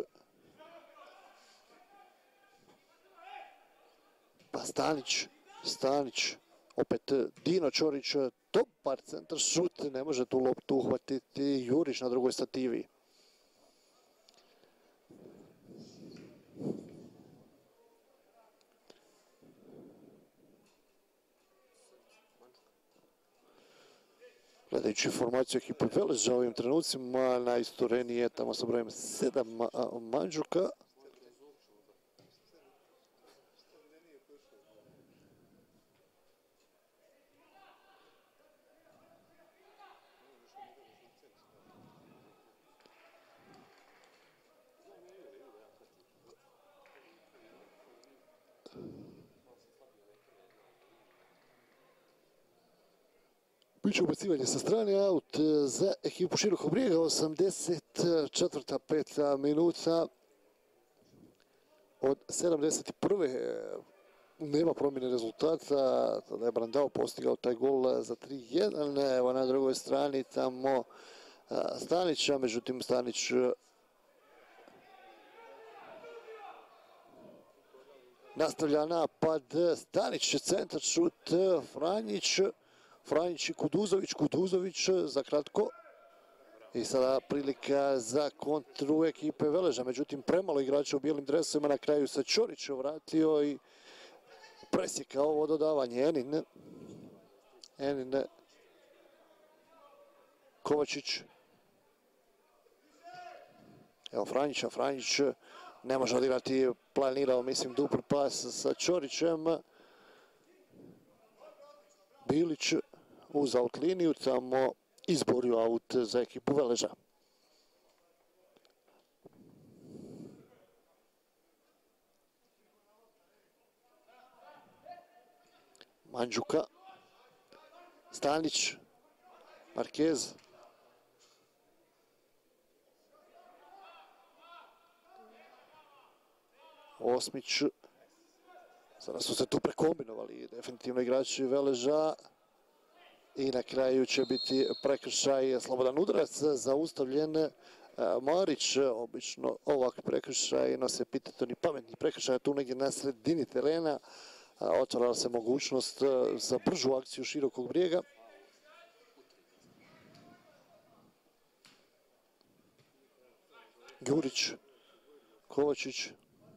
[SPEAKER 1] Pa Stanić, Stanić, opet Dino Ćorić, dobar centar šut, ne može tu loptu uhvatiti Jurić na drugoj stativi. Gledajući formaciju ekipe Veleža u ovim trenucima, najistureniji je tamo sa brojem sedam Mandžuka. Biće ubacivanje sa strane, aut za ekipu Širokog Brijega, osamdeset četvrta peta minuta od sedamdeset prve nema promjene rezultata, tada je Brandao postigao taj gol za tri jedan, evo na drugoj strani tamo Stanića, međutim Stanić nastavlja napad, Stanić centar šut, Franjić, Franjić i Kuduzović, Kuduzović za kratko. I sada prilika za kontru ekipe Veleža, međutim premalo igrača u bijelim dresovima, na kraju se Ćorić vratio i presjeka ovo dodavanje. Enin, Enin, Kovačić. Evo Franjića, Franjić ne može odigrati, planirao mislim dupli pas sa Ćorićem. Bilić uz aut liniju, tamo izborio aut za ekipu Veleža. Mandžuka, Stanić, Marquez. Osmić. Sada su se tu prekombinovali definitivno igrači Veleža. I na kraju će biti prekršaj, slobodan udarac, zaustavljen Marić. Obično ovakvi prekršaj nose pitetoni pametni prekršaj, tu negdje na sredini terena. Otvorila se mogućnost za bržu akciju Širokog Brijega. Jurić, Kovačić.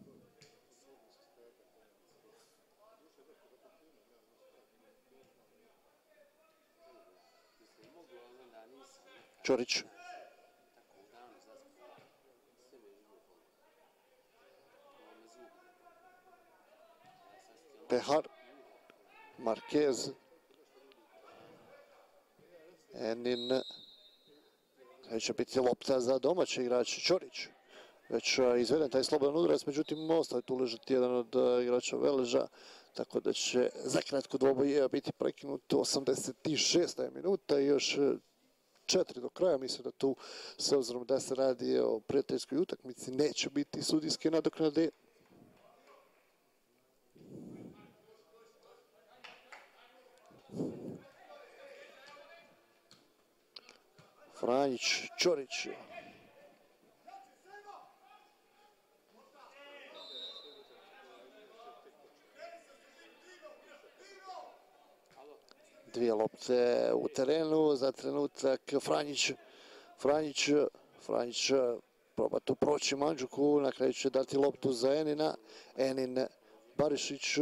[SPEAKER 1] Ćorić. Pehar. Marquez. Enin. Sve će biti lopta za domaći igrač Ćorić. Već izveden taj slobodan udarac, međutim ostaje tu ležati jedan od igrača Veleža, tako da će za kratko dvoboj biti prekinut. osamdeset šesta minuta i još četiri do kraja. Mislim da tu, s obzirom da se radi o prijateljskoj utakmici, neće biti sudijske nadoknade. Franjić, Ćorić. Dvije lopte u terenu, za trenutak Franjić, Franjić, Franjić proba tu proći Mandžuku, na kraju će dati loptu za Enina, Enin, Barišić,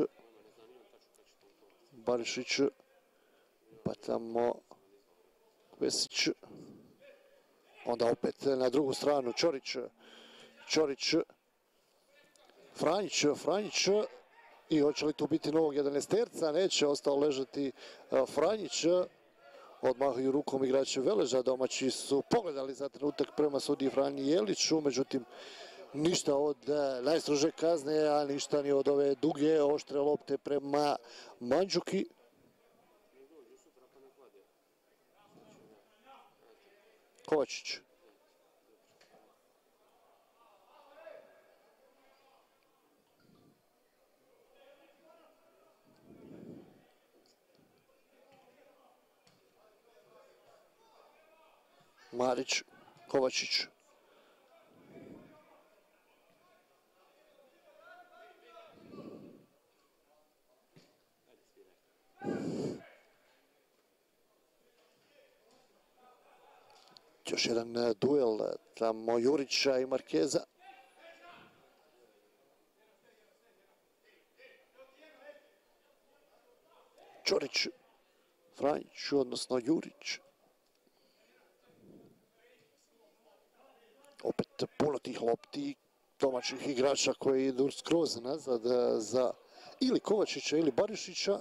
[SPEAKER 1] Barišić, pa tamo Vesić, onda opet na drugu stranu Ćorić, Ćorić, Franjić, Franjić, i hoće li tu biti novog jedanaesterca? Neće, ostao ležati Franjić. Odmahuju rukom igrači Veleža, domaći su pogledali za trenutak prema sudiji Franji Jeliću, međutim ništa od najstrože kazne, a ništa ni od ove duge, oštre lopte prema Mandžuki. Kovačić. Marić, Kovačić. Još jedan duel tamo Jurića i Markeza. Ćorić, Franjić, odnosno Jurić. Opet puno tih lopti domaćih igrača koji idu skroz nazad za ili Kovačića ili Barišića.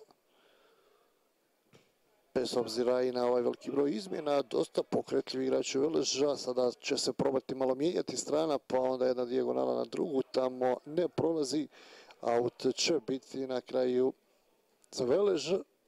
[SPEAKER 1] Bez obzira i na ovaj veliki broj izmjena, dosta pokretljivi igrači Veleža. Sada će se probati malo mijenjati strana, pa onda jedna dijagonala na drugu, tamo ne prolazi. Aut će biti na kraju za Velež.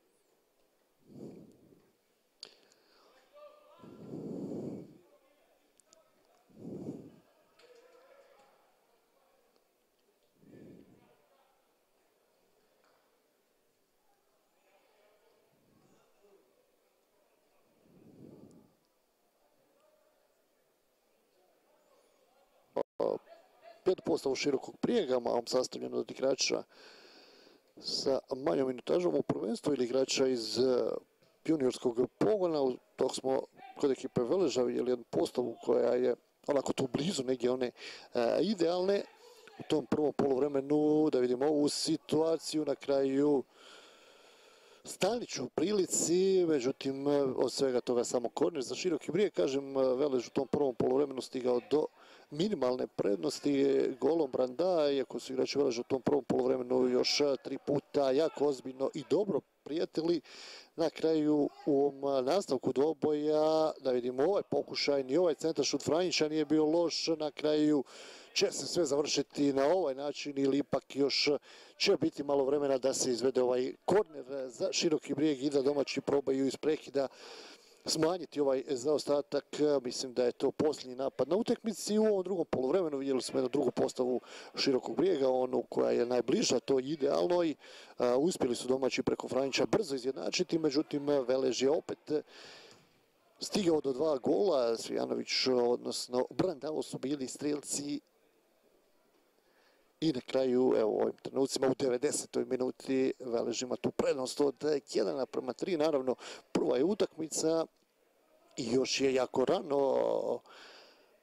[SPEAKER 1] Pet postavu širokog prijega, malom sastavljeno od igrača sa manjom minutažom u prvenstvu ili igrača iz juniorskog pogona. Dok smo kod ekipe Veleža vidjeli jednu postavu koja je onako tu blizu negdje one e, idealne. U tom prvom poluvremenu da vidimo ovu situaciju, na kraju Stanić u prilici, međutim od svega toga samo korner za široki brijeg. Kažem, Velež u tom prvom poluvremenu stigao do minimalne prednosti golom Branda, iako su igrači Veleža u tom prvom poluvremenu još tri puta jako ozbiljno i dobro prijatelji. Na kraju u ovom nastavku dvoboja da vidimo ovaj pokušaj, ni ovaj centaršut Franjića nije bio loš. Na kraju će se sve završiti na ovaj način ili ipak još će biti malo vremena da se izvede ovaj korner za široki brijeg i da domaći probaju iz prekida smanjiti ovaj zaostatak. Mislim da je to posljednji napad na utakmici. U ovom drugom poluvremenu vidjeli smo jednu drugu postavu širokog brijega, onu koja je najbliža, to je idealno i a, uspjeli su domaći preko Franjića brzo izjednačiti, međutim Velež je opet stigao do dva gola. Svijanović, odnosno Brandao su bili strelci i na kraju, evo u ovim trenucima u devedesetoj minuti Velež ima tu prednost od jedan naprema tri. Naravno, prva je utakmica i još je jako rano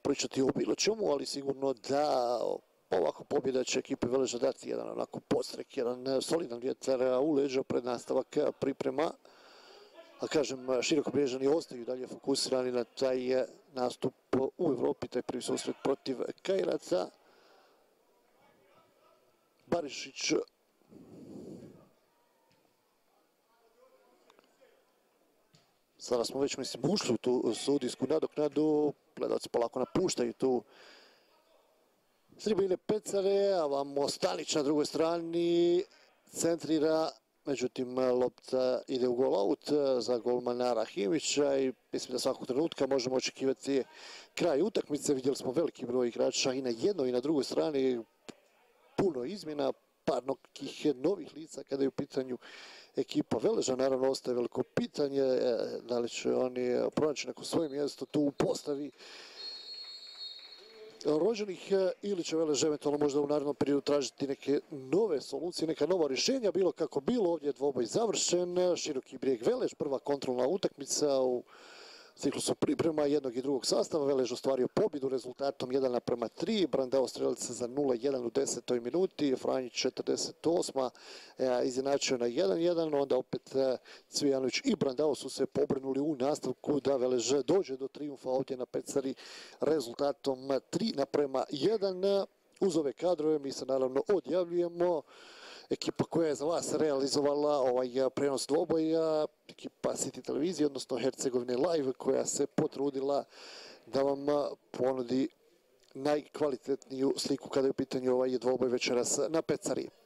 [SPEAKER 1] pričati o bilo čemu, ali sigurno da ovako pobjeda će ekipi Veleža dati jedan onako podstrek, jedan solidan vjetar u leđa pred nastavak priprema. A kažem, Širokobriježani ostaju dalje fokusirani na taj nastup u Evropi, taj prvi susret protiv Kajraca. Barišić sada smo već, mislim, ušli u tu sudijsku nadoknadu. Gledalci polako napuštaju tu tribine Pecare, a vamo Stanić na drugoj strani centrira, međutim lopta ide u gol out za golmana Rahimića i mislim da svakog trenutka možemo očekivati kraj utakmice. Vidjeli smo veliki broj igrača i na jednoj i na drugoj strani, puno izmjena, par nekih novih lica kada je u pitanju ekipa Veleža. Naravno ostaje veliko pitanje da li će oni pronaći neko svoje mjesto tu u postavi rođenih ili će Velež eventualno možda u narednom periodu tražiti neke nove solucije, neka nova rješenja. Bilo kako bilo, ovdje je dvoboj završen. Široki Brijeg Velež, prva kontrolna utakmica u ciklusu priprema jednog i drugog sastava. Velež ostvario pobjedu rezultatom jedan naprema tri. Brandao strelice za nula jedan u desetoj minuti. Franjić četrdeset osma izjednačio na jedan jedan. Onda opet Cvijanović i Brandao su se pobrinuli u nastavku da Velež dođe do trijumfa ovdje na Pecari rezultatom tri naprema jedan. Uz ove kadrove mi se naravno odjavljujemo. Ekipa koja je za vas realizovala ovaj prenos dvoboja, ekipa City televizije, odnosno Hercegovine Live, koja se potrudila da vam ponudi najkvalitetniju sliku kada je u pitanju ovaj dvoboj večeras na Pecari.